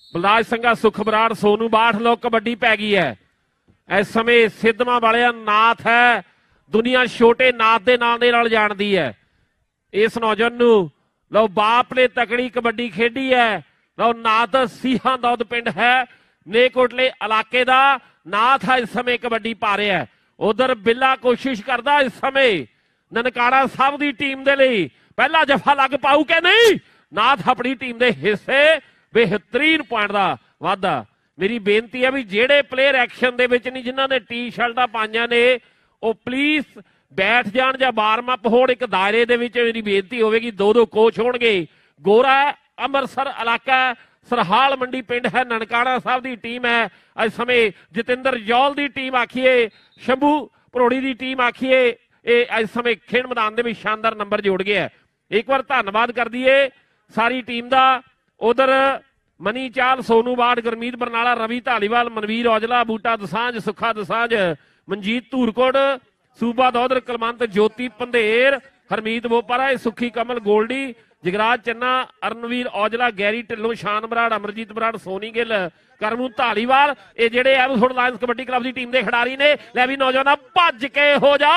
ਬਲਰਾਜ ਸੰਘਾ ਸੁਖ ਬਰਾੜ ਸੋਨੂ ਬਾਠ ਲੋ ਕਬੱਡੀ ਪੈ ਗਈ ਹੈ। ਇਸ ਸਮੇਂ ਸਿੱਧਵਾਂ ਵਾਲਿਆ ਨਾਥ ਹੈ, ਦੁਨੀਆ ਛੋਟੇ ਨਾਥ ਦੇ ਨਾਮ ਦੇ ਨਾਲ ਜਾਣਦੀ ਹੈ। ਇਸ ਨੌਜਵਾਨ ਨੂੰ ਲਓ ਬਾਪ ਨੇ ਤਕੜੀ ਕਬੱਡੀ ਖੇਡੀ ਹੈ। ਲਓ ਨਾਥ ਸੀਹਾਂ ਦੌਦ ਪਿੰਡ ਹੈ ਨੇਕੋਟਲੇ ਇਲਾਕੇ ਦਾ ਨਾਥ ਹੈ, ਇਸ ਸਮੇਂ ਕਬੱਡੀ ਪਾ ਰਿਹਾ। ਉਧਰ ਬਿੱਲਾ ਕੋਸ਼ਿਸ਼ ਕਰਦਾ ਇਸ ਸਮੇਂ ਨਨਕਾਣਾ ਸਾਹਿਬ ਦੀ ਟੀਮ ਦੇ ਲਈ ਪਹਿਲਾ ਜਫਾ ਲੱਗ ਪਾਊ ਕਿ ਨਹੀਂ। ਨਾਥ ਆਪਣੀ ਟੀਮ ਦੇ ਹਿੱਸੇ ਬਿਹਤਰੀਨ ਪੁਆਇੰਟ ਦਾ ਵਾਧਾ। ਮੇਰੀ ਬੇਨਤੀ ਹੈ ਵੀ ਜਿਹੜੇ ਪਲੇਅਰ ਐਕਸ਼ਨ ਦੇ ਵਿੱਚ ਨਹੀਂ, ਜਿਨ੍ਹਾਂ ਨੇ ਟੀ-ਸ਼ਰਟਾਂ ਪਾਈਆਂ ਨੇ, ਉਹ ਪਲੀਜ਼ ਬੈਠ ਜਾਣ ਜਾਂ ਵਾਰਮ ਅਪ ਹੋਣ ਇੱਕ ਦਾਇਰੇ ਦੇ ਵਿੱਚ। ਮੇਰੀ ਬੇਨਤੀ ਹੋਵੇਗੀ, ਦੋ ਕੋਚ ਹੋਣਗੇ। ਗੋਰਾ ਅੰਮ੍ਰਿਤਸਰ ਇਲਾਕਾ ਸਰਹਾਲ ਮੰਡੀ ਪਿੰਡ ਹੈ, ਨਨਕਾਣਾ ਸਾਹਿਬ ਦੀ ਟੀਮ ਹੈ। ਇਸ ਸਮੇਂ ਜਤਿੰਦਰ ਜੌਲ ਦੀ ਟੀਮ ਆਖੀਏ, ਸ਼ੰਭੂ ਭਰੋੜੀ ਦੀ ਟੀਮ ਆਖੀਏ, ਇਹ ਇਸ ਸਮੇਂ ਖੇਡ ਮੈਦਾਨ ਦੇ ਵਿੱਚ ਸ਼ਾਨਦਾਰ ਨੰਬਰ ਜੋੜ ਗਿਆ। ਇੱਕ ਵਾਰ ਧੰਨਵਾਦ ਕਰ ਦਈਏ ਸਾਰੀ ਟੀਮ ਦਾ। ਉਧਰ ਮਨੀ ਚਾਲ, ਸੋਨੂ ਬਾੜ, ਗੁਰਮੀਤ ਬਰਨਾਲਾ, ਰਵੀ ਧਾਲੀਵਾਲ, ਮਨਵੀਰ ਔਜਲਾ, ਬੂਟਾ ਦਸਾਂਝ, ਸੁੱਖਾ ਦਸਾਂਝ, ਮਨਜੀਤ ਧੂਰਕੋਟ, ਸੂਬਾ ਦੌਦਰ, ਕਲਮੰਤ, ਜੋਤੀ ਪੰਧੇਰ, ਹਰਮੀਤ ਬੋਪਾਰਾ, ਸੁੱਖੀ ਕਮਲ, ਗੋਲਡੀ, ਜਗਰਾਜ ਚੰਨਾ, ਅਰਨਵੀਰ ਔਜਲਾ, ਗੈਰੀ ਢਿੱਲੋਂ, ਸ਼ਾਨ ਬਰਾੜ, ਅਮਰਜੀਤ ਬਰਾੜ, ਸੋਨੀ ਗਿੱਲ, ਕਰਮੂ ਧਾਲੀਵਾਲ, ਇਹ ਜਿਹੜੇ ਐਬਸਫੋਰਡ ਲਾਇਨਸ ਕਬੱਡੀ ਕਲੱਬ ਦੀ ਟੀਮ ਦੇ ਖਿਡਾਰੀ ਨੇ। ਲੈ ਵੀ ਨੌਜਵਾਨਾਂ ਭੱਜ ਕੇ ਹੋ ਜਾ,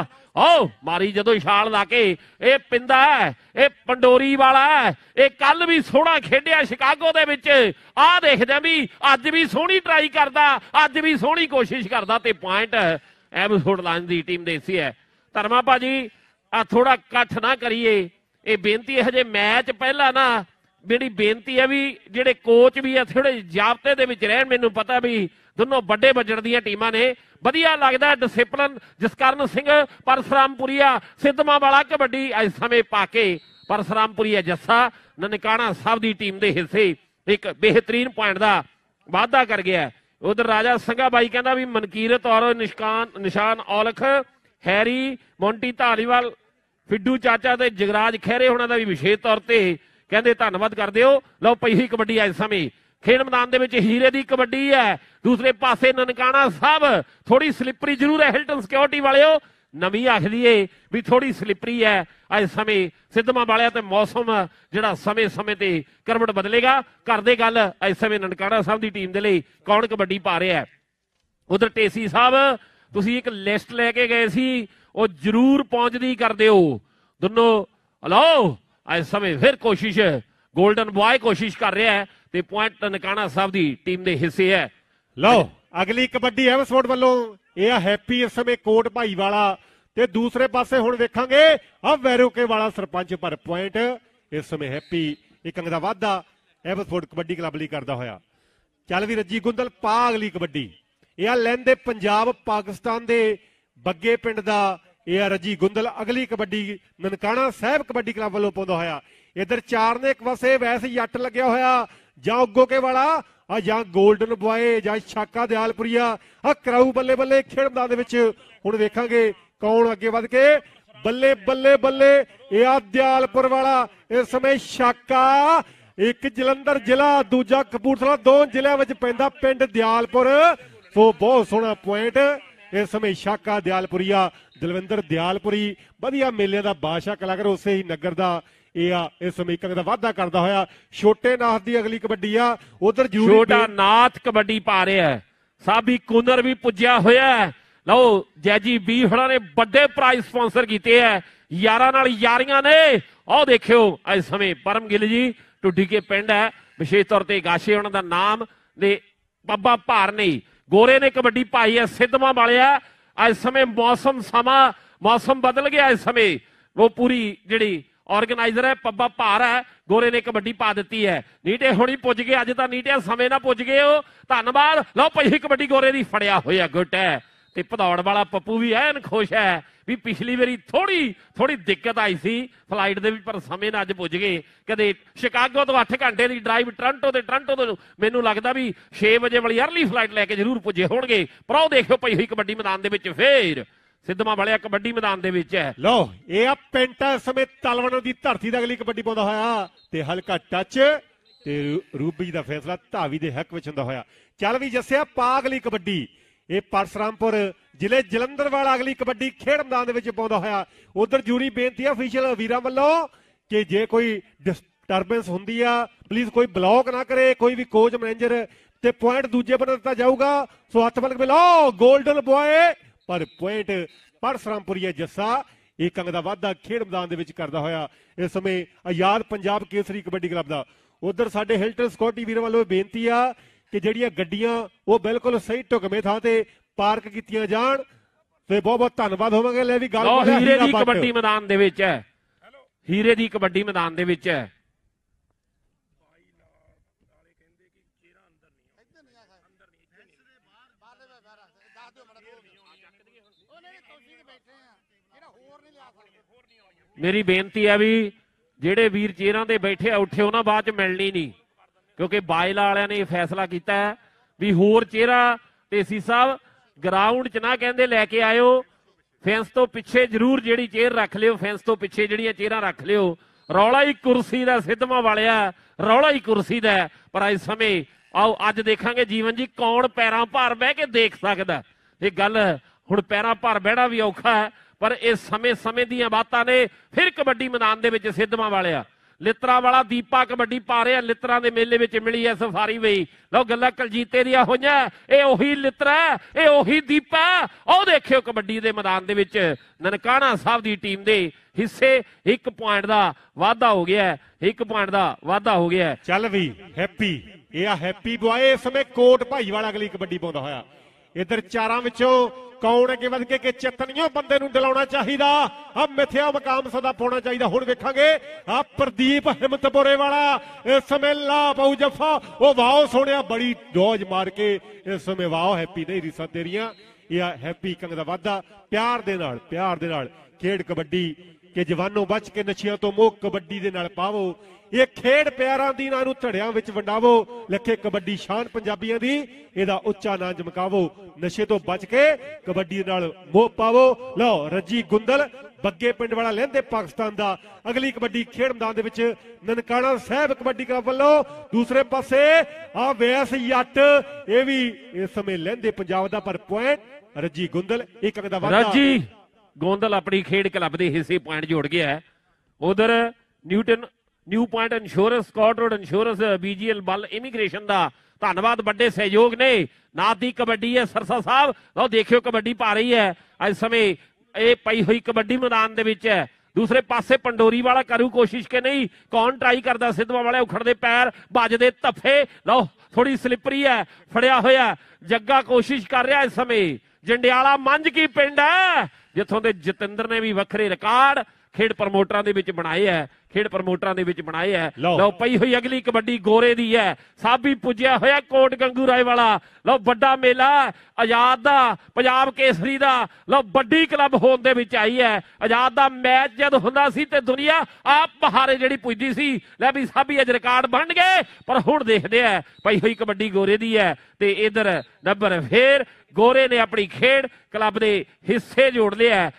ਓ ਮਾਰੀ ਜਦੋਂ ਛਾਲ ਲਾ ਕੇ। ਇਹ ਪਿੰਦਾ ਹੈ, ਇਹ ਪੰਡੋਰੀ ਵਾਲਾ ਹੈ, ਇਹ ਕੱਲ ਵੀ ਸੋਹਣਾ ਖੇਡਿਆ ਸ਼ਿਕਾਗੋ ਦੇ ਵਿੱਚ। ਆਹ ਦੇਖਦੇ ਵੀ ਅੱਜ ਵੀ ਸੋਹਣੀ ਟਰਾਈ ਕਰਦਾ, ਅੱਜ ਵੀ ਸੋਹਣੀ ਕੋਸ਼ਿਸ਼ ਕਰਦਾ, ਤੇ ਪੁਆਇੰਟ ਐਬਸਫੋਰਡ ਲਾਇਨਸ ਦੀ ਟੀਮ ਦੇ ਹਿੱਸੇ ਹੈ। ਧਰਮਾ ਭਾਜੀ ਆ ਥੋੜਾ ਇਕੱਠ ਨਾ ਕਰੀਏ, ਇਹ ਬੇਨਤੀ ਹੈ। ਹਜੇ ਮੈਚ ਪਹਿਲਾਂ ਨਾ ਮੇਰੀ ਬੇਨਤੀ ਹੈ ਵੀ ਜਿਹੜੇ ਕੋਚ ਵੀ ਆ ਥੋੜੇ ਜਾਬਤੇ ਦੇ ਵਿੱਚ ਰਹਿਣ। ਮੈਨੂੰ ਪਤਾ ਵੀ ਦੋਨੋਂ ਵੱਡੇ ਬੱਜਟ ਦੀਆਂ ਟੀਮਾਂ ਨੇ, ਵਧੀਆ ਲੱਗਦਾ ਡਿਸਿਪਲਨ। ਜਸਕਰਨ ਸਿੰਘ ਪਰਸਰਾਮਪੁਰੀਆ ਸਿੱਧਵਾਂ ਵਾਲਾ ਕਬੱਡੀ ਇਸ ਸਮੇਂ ਪਾ ਕੇ ਪਰਸਰਾਮਪੁਰੀਆ ਜੱਸਾ ਨਨਕਾਣਾ ਸਾਹਿਬ ਦੀ ਟੀਮ ਦੇ ਹਿੱਸੇ ਇੱਕ ਬਿਹਤਰੀਨ ਪੁਆਇੰਟ ਦਾ ਵਾਧਾ ਕਰ ਗਿਆ। ਉਧਰ ਰਾਜਾ ਸੰਘਾ ਬਾਈ ਕਹਿੰਦਾ ਵੀ ਮਨਕੀਰਤ ਔਰ ਨਿਸ਼ਾਨ ਔਲਖ, ਹੈਰੀ, ਮੋਂਟੀ ਧਾਲੀਵਾਲ, ਫਿੱਡੂ ਚਾਚਾ ਤੇ ਜਗਰਾਜ ਖਹਿਰੇ ਹੋਣਾ ਦਾ ਵੀ ਵਿਸ਼ੇਸ਼ ਤੌਰ ਤੇ ਕਹਿੰਦੇ ਧੰਨਵਾਦ ਕਰਦੇ ਹੋ। ਲਓ ਪਈ ਹੋਈ ਕਬੱਡੀ ਇਸ ਸਮੇਂ ਖੇਡ ਮੈਦਾਨ ਦੇ ਵਿੱਚ ਹੀਰੇ ਦੀ ਕਬੱਡੀ ਹੈ। ਦੂਸਰੇ ਪਾਸੇ ਨਨਕਾਣਾ ਸਾਹਿਬ ਥੋੜੀ ਸਲਿੱਪਰੀ ਜ਼ਰੂਰ ਹੈ। ਹਿਲਟਨ ਸਿਕਿਉਰਿਟੀ ਵਾਲਿਓ ਨਵੀਂ ਆਖਦੀ ਏ ਵੀ ਥੋੜੀ ਸਲਿੱਪਰੀ ਹੈ ਇਸ ਸਮੇਂ ਸਿੱਧਵਾਂ ਵਾਲਿਆ, ਤੇ ਮੌਸਮ ਜਿਹੜਾ ਸਮੇਂ ਤੇ ਕਰਵਟ ਬਦਲੇਗਾ। ਕਰਦੇ ਗੱਲ ਇਸ ਸਮੇਂ ਨਨਕਾਣਾ ਸਾਹਿਬ ਦੀ ਟੀਮ ਦੇ ਲਈ ਕੌਣ ਕਬੱਡੀ ਪਾ ਰਿਹਾ। ਉਧਰ ਟੇਸੀ ਸਾਹਿਬ ਤੁਸੀਂ ਇੱਕ ਲਿਸਟ ਲੈ ਕੇ ਗਏ ਸੀ, ਉਹ ਜ਼ਰੂਰ ਪਹੁੰਚਦੀ ਕਰ ਦਿਓ ਦੋਨੋਂ। ਲਓ ਇਸ ਸਮੇਂ ਫਿਰ ਕੋਸ਼ਿਸ਼, ਗੋਲਡਨ ਬॉय ਕੋਸ਼ਿਸ਼ ਕਰ ਰਿਹਾ ਹੈ ਤੇ ਪੁਆਇੰਟ ਨਨਕਾਣਾ ਸਾਹਿਬ ਦੀ ਟੀਮ ਦੇ ਹਿੱਸੇ ਹੈ। ਲਓ ਅਗਲੀ ਕਬੱਡੀ ਐਵਸਫੋਰਡ ਵੱਲੋਂ ਇਹ ਆ ਹੈਪੀ ਇਸ ਸਮੇਂ ਕੋਟ ਭਾਈ ਵਾਲਾ, ਤੇ ਦੂਸਰੇ ਪਾਸੇ ਹੁਣ ਵੇਖਾਂਗੇ ਆ ਵੈਰੋਕੇ ਵਾਲਾ ਸਰਪੰਚ। ਪਰ ਪੁਆਇੰਟ ਇਸ ਸਮੇਂ ਹੈਪੀ ਇੱਕ ਅੰਕ ਦਾ ਵਾਧਾ ਐਵਸਫੋਰਡ ਕਬੱਡੀ ਕਲੱਬ ਲਈ ਕਰਦਾ ਹੋਇਆ। ਚੱਲ ਵੀ ਰੱਜੀ ਗੁੰਦਲ ਪਾ ਅਗਲੀ ਕਬੱਡੀ। ਇਹ ਆ ਲਹਿੰਦੇ ਪੰਜਾਬ ਪਾਕਿਸਤਾਨ ਦੇ ਬੱਗੇ ਪਿੰਡ ਦਾ ਇਹ ਆ ਰੱਜੀ ਗੁੰਦਲ। ਅਗਲੀ ਕਬੱਡੀ ਨਨਕਾਣਾ ਸਾਹਿਬ ਕਬੱਡੀ ਕਲੱਬ ਵੱਲੋਂ ਪਾਉਂਦਾ ਹੋਇਆ। ਇਧਰ ਚਾਰ ਨੇ ਇੱਕ ਪਾਸੇ ਵੈਸ ਜੱਟ ਲੱਗਿਆ ਹੋਇਆ, ਜਾਂ ਉੱਗੋਕੇ ਵਾਲਾ ਆ, ਜਾਂ ਗੋਲਡਨ ਬॉय, ਜਾਂ ਛਾਕਾ ਦਿਆਲਪੁਰੀਆ ਆ। ਕਰਾਊ ਬੱਲੇ ਬੱਲੇ ਖੇਡ ਮੈਦਾਨ ਦੇ ਵਿੱਚ ਹੁਣ ਵੇਖਾਂਗੇ ਕੌਣ ਅੱਗੇ ਵੱਧ ਕੇ। ਬੱਲੇ ਬੱਲੇ ਬੱਲੇ ਇਹ ਆ ਦਿਆਲਪੁਰ ਵਾਲਾ ਇਸ ਸਮੇਂ ਛਾਕਾ। ਇੱਕ ਜਲੰਧਰ ਜ਼ਿਲ੍ਹਾ, ਦੂਜਾ ਕਪੂਰਥਲਾ, ਦੋ ਜ਼ਿਲ੍ਹਿਆਂ ਵਿੱਚ ਪੈਂਦਾ ਪਿੰਡ ਦਿਆਲਪੁਰ। ਸੋ ਬਹੁਤ ਸੋਹਣਾ ਪੁਆਇੰਟ ਇਸ ਸਮੇਂ ਛਾਕਾ ਦਿਆਲਪੁਰੀਆ, ਦਲਵਿੰਦਰ ਦਿਆਲਪੁਰੀ ਵਧੀਆ ਮੇਲਿਆਂ ਦਾ ਬਾਦਸ਼ਾਹ ਕਲਾਕਾਰ ਉਸੇ ਹੀ ਨਗਰ ਦਾ। ਇਹ ਆ ਇਸ ਸਮੇਂ ਇੱਕ ਦਾ ਵਾਧਾ ਕਰਦਾ ਹੋਇਆ। ਛੋਟੇ ਨਾਥ ਦੀ ਅਗਲੀ ਕਬੱਡੀ ਆ। ਉਧਰ ਛੋਟਾ ਨਾਥ ਕਬੱਡੀ ਪਾ ਰਿਹਾ, ਸਾਬੀ ਕੁਨਰ ਵੀ ਪੁੱਜਿਆ ਹੋਇਆ। ਲਓ ਜੈਜੀ ਬੀ ਹੋਣਾ ਨੇ ਵੱਡੇ ਪ੍ਰਾਈਜ਼ ਸਪਾਂਸਰ ਕੀਤੇ ਹੈ, ਯਾਰਾਂ ਨਾਲ ਯਾਰੀਆਂ ਨੇ। ਆਹ ਦੇਖਿਓ ਇਸ ਸਮੇਂ ਪਰਮ ਗਿੱਲ ਜੀ ਟੁੱਡੀ ਕੇ ਪਿੰਡ ਹੈ, ਵਿਸ਼ੇਸ਼ ਤੌਰ ਤੇ ਗਾਸ਼ੇ ਉਹਨਾਂ ਦਾ ਨਾਮ ਦੇ ਬੱਬਾ ਭਾਰ ਨਹੀਂ ਗੋਰੇ ਨੇ ਕਬੱਡੀ ਪਾਈ ਹੈ। ਸਿੱਧਵਾਂ ਵਾਲਿਆ ਇਸ ਸਮੇਂ ਮੌਸਮ ਬਦਲ ਗਿਆ। ਇਸ ਸਮੇਂ ਉਹ ਪੂਰੀ ਜਿਹੜੀ ਆਰਗੇਨਾਈਜ਼ਰ ਹੈ ਪੱਬਾ ਭਾਰ ਹੈ, ਗੋਰੇ ਨੇ ਕਬੱਡੀ ਪਾ ਦਿੱਤੀ ਹੈ। ਨੀਟੇ ਹੁਣੀ ਪੁੱਜ ਗਏ, ਅੱਜ ਤਾਂ ਨੀਟਿਆ ਸਮੇਂ ਨਾਲ ਪੁੱਜ ਗਏ ਹੋ, ਧੰਨਵਾਦ। ਲਓ ਪਈ ਕਬੱਡੀ ਗੋਰੇ ਦੀ ਫੜਿਆ ਹੋਇਆ, ਗੁੱਟ ਹੈ। ਤੇ ਭਦੌੜ ਵਾਲਾ ਪੱਪੂ ਵੀ ਐਨ ਖੁਸ਼ ਹੈ ਵੀ ਪਿਛਲੀ ਵਾਰੀ ਥੋੜੀ ਦਿੱਕਤ ਆਈ ਸੀ ਫਲਾਈਟ ਦੇ ਵਿੱਚ, ਪਰ ਸਮੇਂ ਨਾਲ ਅੱਜ ਪੁੱਜ ਗਏ। ਕਦੇ ਸ਼ਿਕਾਗੋ ਤੋਂ 8 ਘੰਟੇ ਦੀ ਡਰਾਈਵ, ਟੋਰਾਂਟੋ ਤੋਂ ਮੈਨੂੰ ਲੱਗਦਾ ਵੀ 6 ਵਜੇ ਵਾਲੀ ਅਰਲੀ ਫਲਾਈਟ ਲੈ ਕੇ ਜ਼ਰੂਰ ਪੁੱਜੇ ਹੋਣਗੇ। ਪਰ ਉਹ ਦੇਖਿਓ ਪਈ ਹੋਈ ਕਬੱਡੀ ਮੈਦਾਨ ਦੇ ਵਿੱਚ ਫੇਰ ਸਿੱਧਵਾਂ ਵਾਲਿਆ ਕਬੱਡੀ ਮੈਦਾਨ ਦੇ ਵਿੱਚ ਹੈ। ਲਓ ਇਹ ਆ ਪਿੰਟਾ ਇਸ ਸਮੇਂ ਤਲਵਣ ਦੀ ਧਰਤੀ ਦਾ ਅਗਲੀ ਕਬੱਡੀ ਪਾਉਂਦਾ ਹੋਇਆ, ਤੇ ਹਲਕਾ ਟੱਚ ਤੇ ਰੂਬੀ ਦਾ ਫੈਸਲਾ ਧਾਵੀ ਦੇ ਹੱਕ ਵਿੱਚ ਹੁੰਦਾ ਹੋਇਆ। ਚੱਲ ਵੀ ਜੱਸਿਆ ਪਾ ਅਗਲੀ ਕਬੱਡੀ। ਇਹ ਪਰਸਰਾਮਪੁਰ ਜ਼ਿਲ੍ਹੇ ਜਲੰਧਰ ਵਾਲਾ ਅਗਲੀ ਕਬੱਡੀ ਖੇਡ ਮੈਦਾਨ ਦੇ ਵਿੱਚ ਪਾਉਂਦਾ ਹੋਇਆ। ਉਧਰ ਜੂਰੀ ਬੇਨਤੀ ਹੈ ਅਫੀਸ਼ੀਅਲ ਵੀਰਾਂ ਵੱਲੋਂ ਕਿ ਜੇ ਕੋਈ ਟਰਬੈਂਸ ਹੁੰਦੀ ਆ, ਪਲੀਜ਼ ਕੋਈ ਬਲੌਕ ਨਾ ਕਰੇ, ਕੋਈ ਵੀ ਕੋਚ ਮੈਨੇਜਰ, ਤੇ ਪੁਆਇੰਟ ਦੂਜੇ ਬੰਨੇ ਦਿੱਤਾ ਜਾਊਗਾ। ਸੋ ਹੱਥ ਬਲ ਕੇ ਲਓ, ਗੋਲਡਨ ਬॉय, ਪਰ ਪੁਆਇੰਟ ਪਰਸਰਾਮਪੁਰੀਆ ਜੱਸਾ ਇੱਕ ਅੰਕ ਦਾ ਵਾਧਾ ਖੇਡ ਮੈਦਾਨ ਦੇ ਵਿੱਚ ਕਰਦਾ ਹੋਇਆ ਇਸ ਸਮੇਂ ਆਜ਼ਾਦ ਪੰਜਾਬ ਕੇਸਰੀ ਕਬੱਡੀ ਕਲੱਬ ਦਾ। ਉਧਰ ਸਾਡੇ ਹਿਲਟਨ ਸਕਿਉਰਟੀ ਵੀਰਾਂ ਵੱਲੋਂ ਬੇਨਤੀ ਆ ਕਿ ਜਿਹੜੀਆਂ ਗੱਡੀਆਂ ਉਹ ਬਿਲਕੁਲ ਸਹੀ ਢੁਕਵੇਂ ਥਾਂ ਤੇ ਪਾਰਕ ਕੀਤੀਆਂ ਜਾਣ, ਤੇ ਬਹੁਤ ਬਹੁਤ ਧੰਨਵਾਦ ਹੋਵਾਂਗੇ। ਲੈ ਵੀ ਗੱਲ ਹੀਰੇ ਦੀ ਕਬੱਡੀ ਮੈਦਾਨ ਦੇ ਵਿੱਚ ਹੈ, ਹੀਰੇ ਦੀ ਕਬੱਡੀ ਮੈਦਾਨ ਦੇ ਵਿੱਚ ਹੈ। ਮੇਰੀ ਬੇਨਤੀ ਹੈ ਵੀ ਜਿਹੜੇ ਵੀਰ ਚੇਅਰਾਂ ਤੇ ਬੈਠੇ ਆ ਉੱਠੇ ਉਹਨਾਂ ਬਾਅਦ ਚ ਮਿਲਣੀ ਨਹੀਂ, ਕਿਉਂਕਿ ਬਾਇਲਾ ਵਾਲਿਆਂ ਨੇ ਇਹ ਫੈਸਲਾ ਕੀਤਾ ਹੈ ਵੀ ਹੋਰ ਚੇਅਰਾ ਢੇਸੀ ਸਾਹਿਬ ਗਰਾਊਂਡ 'ਚ ਨਾ ਕਹਿੰਦੇ ਲੈ ਕੇ ਆਇਓ, ਫੈਂਸ ਤੋਂ ਪਿੱਛੇ ਜ਼ਰੂਰ ਜਿਹੜੀ ਚੇਅਰ ਰੱਖ ਲਿਓ, ਫੈਂਸ ਤੋਂ ਪਿੱਛੇ ਜਿਹੜੀਆਂ ਚੇਅਰਾਂ ਰੱਖ ਲਿਓ। ਰੌਲਾ ਹੀ ਕੁਰਸੀ ਦਾ ਸਿੱਧਵਾਂ ਵਾਲਿਆ, ਰੌਲਾ ਹੀ ਕੁਰਸੀ ਦਾ। ਪਰ ਇਸ ਸਮੇਂ ਆਓ ਅੱਜ ਦੇਖਾਂਗੇ ਜੀਵਨ ਜੀ ਕੌਣ ਪੈਰਾਂ ਭਾਰ ਬਹਿ ਕੇ ਦੇਖ ਸਕਦਾ। ਇਹ ਗੱਲ ਹੁਣ ਪੈਰਾਂ ਭਾਰ ਬਹਿਣਾ ਵੀ ਔਖਾ ਹੈ, ਪਰ ਇਹ ਸਮੇਂ ਦੀਆਂ ਬਾਤਾਂ ਨੇ। ਫਿਰ ਕਬੱਡੀ ਮੈਦਾਨ ਦੇ ਵਿੱਚ ਸਿੱਧਵਾਂ ਵਾਲਿਆ ਲਿੱਤਰਾਂ ਵਾਲਾ ਦੀਪਾ ਕਬੱਡੀ ਪਾ ਰਿਹਾ, ਲਿੱਤਰਾਂ ਦੇ ਮੇਲੇ ਵਿੱਚ ਮਿਲੀ ਹੈ ਸਫਾਰੀ ਵੇ। ਲਓ ਗੱਲਾਂ ਕਲਜੀਤੇ ਦੀਆਂ ਹੋਈਆਂ, ਇਹ ਉਹੀ ਲਿੱਤਰਾ, ਇਹ ਉਹੀ ਦੀਪਾ। ਉਹ ਦੇਖਿਓ ਕਬੱਡੀ ਦੇ ਮੈਦਾਨ ਦੇ ਵਿੱਚ ਨਨਕਾਣਾ ਸਾਹਿਬ ਦੀ ਟੀਮ ਦੇ ਹਿੱਸੇ 1 ਪੁਆਇੰਟ ਦਾ ਵਾਧਾ ਹੋ ਗਿਆ, 1 ਪੁਆਇੰਟ ਦਾ ਵਾਧਾ ਹੋ ਗਿਆ। ਚੱਲ ਵੀ ਹੈਪੀ, ਇਹ ਆ ਹੈਪੀ ਬॉय ਇਸ ਸਮੇਂ ਕੋਟ ਭਾਈਵਾਲ ਅਗਲੀ ਕਬੱਡੀ ਪਾਉਂਦਾ ਹੋਇਆ। ਇਧਰ ਚਾਰਾਂ ਵਿੱਚੋਂ ਕੌਣ ਅੱਗੇ ਵੱਧ ਕੇ ਚੇਤਨੀਓ ਬੰਦੇ ਨੂੰ ਦਿਲਾਉਣਾ ਚਾਹੀਦਾ, ਆ ਮਿੱਥਿਆ ਮਕਾਮ ਸਦਾ ਪਾਉਣਾ ਚਾਹੀਦਾ। ਹੁਣ ਵੇਖਾਂਗੇ ਆ ਪ੍ਰਦੀਪ ਹਿੰਮਤਪੁਰੇ ਵਾਲਾ ਇਸ ਸਮੇਂ ਲਾ ਪਾਉ ਜੱਫਾ। ਉਹ ਵਾਓ ਸੋਹਣਿਆ, ਬੜੀ ਡੋਜ ਮਾਰ ਕੇ ਇਸ ਸਮੇਂ ਵਾਓ ਹੈਪੀ ਨਹੀਂ ਰੀਸਾਂ ਤੇਰੀਆਂ। ਇਹ ਆ ਹੈਪੀ ਕੰਗ ਦਾ ਵਾਧਾ ਪਿਆਰ ਦੇ ਨਾਲ ਖੇਡ ਕਬੱਡੀ ਕਿ ਜਵਾਨੋ ਬਚ ਕੇ ਨਸ਼ਿਆਂ ਤੋਂ ਮੋਹ ਕਬੱਡੀ ਦੇ ਨਾਲ ਪਾਵੋ। ਇਹ ਖੇਡ ਪਿਆਰਾਂ ਦੀ ਨਾਂ ਨੂੰ ਧੜਿਆਂ ਵਿੱਚ ਵੰਡਾਵੋ, ਲੱਖੇ ਕਬੱਡੀ ਸ਼ਾਨ ਪੰਜਾਬੀਆਂ ਦੀ, ਇਹਦਾ ਉੱਚਾ ਨਾਂ ਚਮਕਾਵੋ। ਨਸ਼ੇ ਤੋਂ ਬਚ ਕੇ ਕਬੱਡੀ ਨਾਲ ਮੋਹ ਪਾਵੋ। ਲਓ ਰੱਜੀ ਗੁੰਦਲ ਬੱਗੇ ਪਿੰਡ ਵਾਲਾ ਲਹਿੰਦੇ ਪਾਕਿਸਤਾਨ ਦਾ ਅਗਲੀ ਕਬੱਡੀ ਖੇਡ ਮੈਦਾਨ ਦੇ ਵਿੱਚ ਨਨਕਾਣਾ ਸਾਹਿਬ ਕਬੱਡੀ ਕਲੱਬ ਵੱਲੋਂ। ਦੂਸਰੇ ਪਾਸੇ ਆ ਵੈਸ ਜੱਟ, ਇਹ ਵੀ ਇਸ ਸਮੇਂ ਲਹਿੰਦੇ ਪੰਜਾਬ ਦਾ, ਪਰ ਪੁਆਇੰਟ ਰੱਜੀ ਗੁੰਦਲ ਇੱਕ ਅੰਕ ਦਾ ਵਾਧਾ। ਰੱਜੀ ਗੋਂਦਲ ਆਪਣੀ ਖੇਡ ਕਲੱਬ ਦੇ ਹਿੱਸੇ ਪੁਆਇੰਟ ਜੋੜ ਗਿਆ। ਉਧਰ New Point Insurance, Scott Road Insurance, BGL Ball Immigration ਦਾ ਧੰਨਵਾਦ, ਵੱਡੇ ਸਹਿਯੋਗ ਨੇ। ਨਾਥ ਦੀ ਕਬੱਡੀ ਹੈ ਸਰਸਾ ਸਾਹਿਬ, ਲਓ ਦੇਖਿਓ ਕਬੱਡੀ ਪਾ ਰਹੀ ਹੈ ਅੱਜ ਸਮੇਂ ਇਹ ਪਈ ਹੋਈ ਕਬੱਡੀ ਮੈਦਾਨ ਦੇ ਵਿੱਚ ਹੈ। ਦੂਸਰੇ ਪਾਸੇ ਪੰਡੋਰੀ ਵਾਲਾ ਕਰੂ ਕੋਸ਼ਿਸ਼ ਕਿ ਨਹੀਂ, ਕੌਣ ਟਰਾਈ ਕਰਦਾ, ਸਿੱਧਵਾਂ ਵਾਲੇ ਉਖੜਦੇ ਪੈਰ, ਵੱਜਦੇ ਧੱਫੇ। ਲਓ ਥੋੜੀ ਸਲਿਪਰੀ ਹੈ, ਫੜਿਆ ਹੋਇਆ ਜੱਗਾ ਕੋਸ਼ਿਸ਼ ਕਰ ਰਿਹਾ ਇਸ ਸਮੇਂ। ਜੰਡਿਆਲਾ ਮੰਝ ਕੀ ਪਿੰਡ ਹੈ ਜਿੱਥੋਂ ਦੇ ਜਤਿੰਦਰ ਨੇ ਵੀ ਵੱਖਰੇ ਰਿਕਾਰਡ ਖੇਡ ਪ੍ਰਮੋਟਰਾਂ ਦੇ ਵਿੱਚ ਬਣਾਏ ਹੈ। ਲਓ ਪਈ ਹੋਈ ਅਗਲੀ ਕਬੱਡੀ ਗੋਰੇ ਦੀ ਹੈ, ਸਾਬੀ ਪੁੱਜਿਆ ਹੋਇਆ ਕੋਟ ਗੰਗੂ ਰਾਏ ਵਾਲਾ। ਲਓ ਵੱਡਾ ਮੇਲਾ ਆਜ਼ਾਦ ਦਾ, ਪੰਜਾਬ ਕੇਸਰੀ ਦਾ, ਲਓ ਵੱਡੀ ਕਲੱਬ ਹੋਣ ਦੇ ਵਿੱਚ ਆਈ ਹੈ। ਆਜ਼ਾਦ ਦਾ ਮੈਚ ਜਦ ਹੁੰਦਾ ਸੀ ਤੇ ਦੁਨੀਆ ਆਪ ਬਹਾਰੇ ਜਿਹੜੀ ਪੁੱਜਦੀ ਸੀ। ਲੈ ਵੀ ਸਾਬੀ ਅੱਜ ਰਿਕਾਰਡ ਬਣ ਗਏ, ਪਰ ਹੁਣ ਦੇਖਦੇ ਆ ਪਈ ਹੋਈ ਕਬੱਡੀ ਗੋਰੇ ਦੀ ਹੈ ਤੇ ਇਧਰ ਨੰਬਰ ਫੇਰ ਗੋਰੇ ਨੇ ਆਪਣੀ ਖੇਡ ਕਲੱਬ ਦੇ ਹਿੱਸੇ ਜੋੜ ਲਿਆ।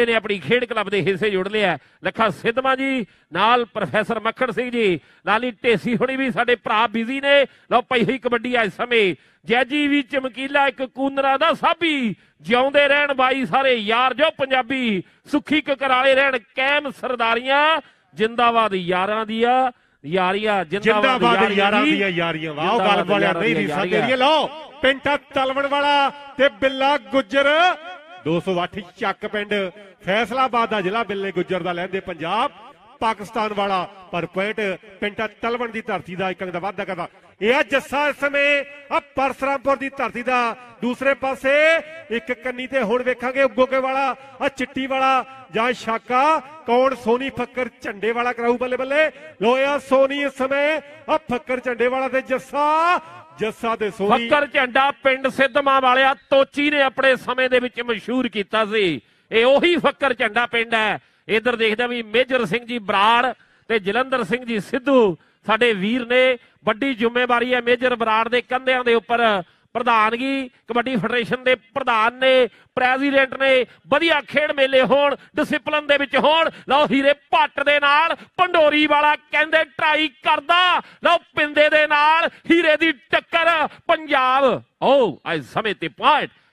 ਲੱਖਾ ਸਿੱਧਵਾਂ ਜੀ ਨਾਲ ਪ੍ਰੋਫੈਸਰ ਮੱਖਣ ਸਿੰਘ ਜੀ, ਲਾਲੀ ਢੇਸੀ ਹੁਣੀ ਵੀ ਸਾਡੇ ਭਰਾ ਬਿਜ਼ੀ ਨੇ। ਲਓ ਪਈ ਹੋਈ ਕਬੱਡੀ ਇਸ ਸਮੇਂ ਜੈਜੀ ਵੀ ਚਮਕੀਲਾ, ਇੱਕ ਕੂਨਰਾ ਦਾ ਸਾਬੀ। ਜਿਉਂਦੇ ਰਹਿਣ ਬਾਈ ਸਾਰੇ ਯਾਰ ਜੋ ਪੰਜਾਬੀ, ਸੁੱਖੀ ਕਕਰਾਲੇ ਰਹਿਣ ਕਾਇਮ ਸਰਦਾਰੀਆਂ, ਜਿੰਦਾਬਾਦ ਯਾਰਾਂ ਦੀਆਂ ਯਾਰੀਆਂ, ਜਿੰਦਾਬਾਦ ਯਾਰਾਂ ਦੀਆਂ ਯਾਰੀਆਂ। ਵਾਹ ਗੱਲ ਵਾਲਿਆ ਨਹੀਂ ਰੀਸਾਂ ਤੇਰੀਆਂ। ਲਓ ਪਿੰਟਾ ਤਲਵਣ ਵਾਲਾ ਤੇ ਬਿੱਲਾ ਗੁੱਜਰ 208 ਚੱਕ ਪਿੰਡ ਫੈਸਲਾਬਾਦ ਦਾ ਜ਼ਿਲ੍ਹਾ, ਬਿੱਲੇ ਗੁੱਜਰ ਦਾ ਲਹਿੰਦੇ ਪੰਜਾਬ ਪਾਕਿਸਤਾਨ ਵਾਲਾ, ਪਰ ਪੁਆਇੰਟ ਪਿੰਟਾ ਤਲਵਣ ਦੀ ਧਰਤੀ ਦਾ ਇੱਕ ਅੰਕ ਦਾ ਵਾਧਾ ਕਰਦਾ। ਇਹ ਆ ਜੱਸਾ ਇਸ ਸਮੇਂ ਆ ਪਰਸਰਾਮਪੁਰ ਦੀ ਧਰਤੀ ਦਾ। ਦੂਸਰੇ ਪਾਸੇ ਇੱਕ ਕੰਨੀ ਤੇ ਹੁਣ ਵੇਖਾਂਗੇ ਉਗੋਕੇ ਵਾਲਾ, ਆ ਚਿੱਟੀ ਵਾਲਾ ਜਾਂ ਸ਼ਾਕਾ, ਕੌਣ ਸੋਨੀ ਫੱਕਰ ਝੰਡੇ ਵਾਲਾ ਕਰਾਊ ਬੱਲੇ ਬੱਲੇ। ਲੋਇਆ ਸੋਨੀ ਇਸ ਸਮੇਂ ਆ ਫੱਕਰ ਝੰਡੇ ਵਾਲਾ ਤੇ ਜੱਸਾ ਦੇ ਸੋਨੀ। ਫੱਕਰ ਝੰਡਾ ਪਿੰਡ ਸਿੱਧਵਾਂ ਵਾਲਿਆ ਤੋਚੀ ਨੇ ਆਪਣੇ ਸਮੇਂ ਦੇ ਵਿੱਚ ਮਸ਼ਹੂਰ ਕੀਤਾ ਸੀ। ਇਹ ਉਹੀ ਫੱਕਰ ਝੰਡਾ ਪਿੰਡ ਹੈ। ਇਧਰ ਦੇਖਦਾ ਵੀ ਮੇਜਰ ਸਿੰਘ ਜੀ ਬਰਾੜ ਤੇ ਜਲੰਧਰ ਸਿੰਘ ਜੀ ਸਿੱਧੂ ਸਾਡੇ ਵੀਰ ਨੇ। ਵੱਡੀ ਜ਼ਿੰਮੇਵਾਰੀ ਹੈ ਮੇਜਰ ਬਰਾੜ ਦੇ ਕੰਧਿਆਂ ਦੇ ਉੱਪਰ। ਪ੍ਰਧਾਨਗੀ ਕਬੱਡੀ ਫੈਡਰੇਸ਼ਨ ਦੇ ਪ੍ਰਧਾਨ ਨੇ, ਪ੍ਰੈਜ਼ੀਡੈਂਟ ਨੇ। ਵਧੀਆ ਖੇਡ ਮੇਲੇ ਹੋਣ, ਡਿਸਿਪਲਿਨ ਦੇ ਵਿੱਚ ਹੋਣ। ਲਓ ਹੀਰੇ ਭੱਟ ਦੇ ਨਾਲ ਪੰਡੋਰੀ ਵਾਲਾ ਕਹਿੰਦੇ ਟਰਾਈ ਕਰਦਾ। ਲਓ ਪਿੰਦੇ ਦੇ ਨਾਲ ਹੀਰੇ ਦੀ ਟੱਕਰ ਪੰਜਾਬ। ਅੱਜ ਸਮੇਂ ਤੇ ਪੁਆਇੰਟ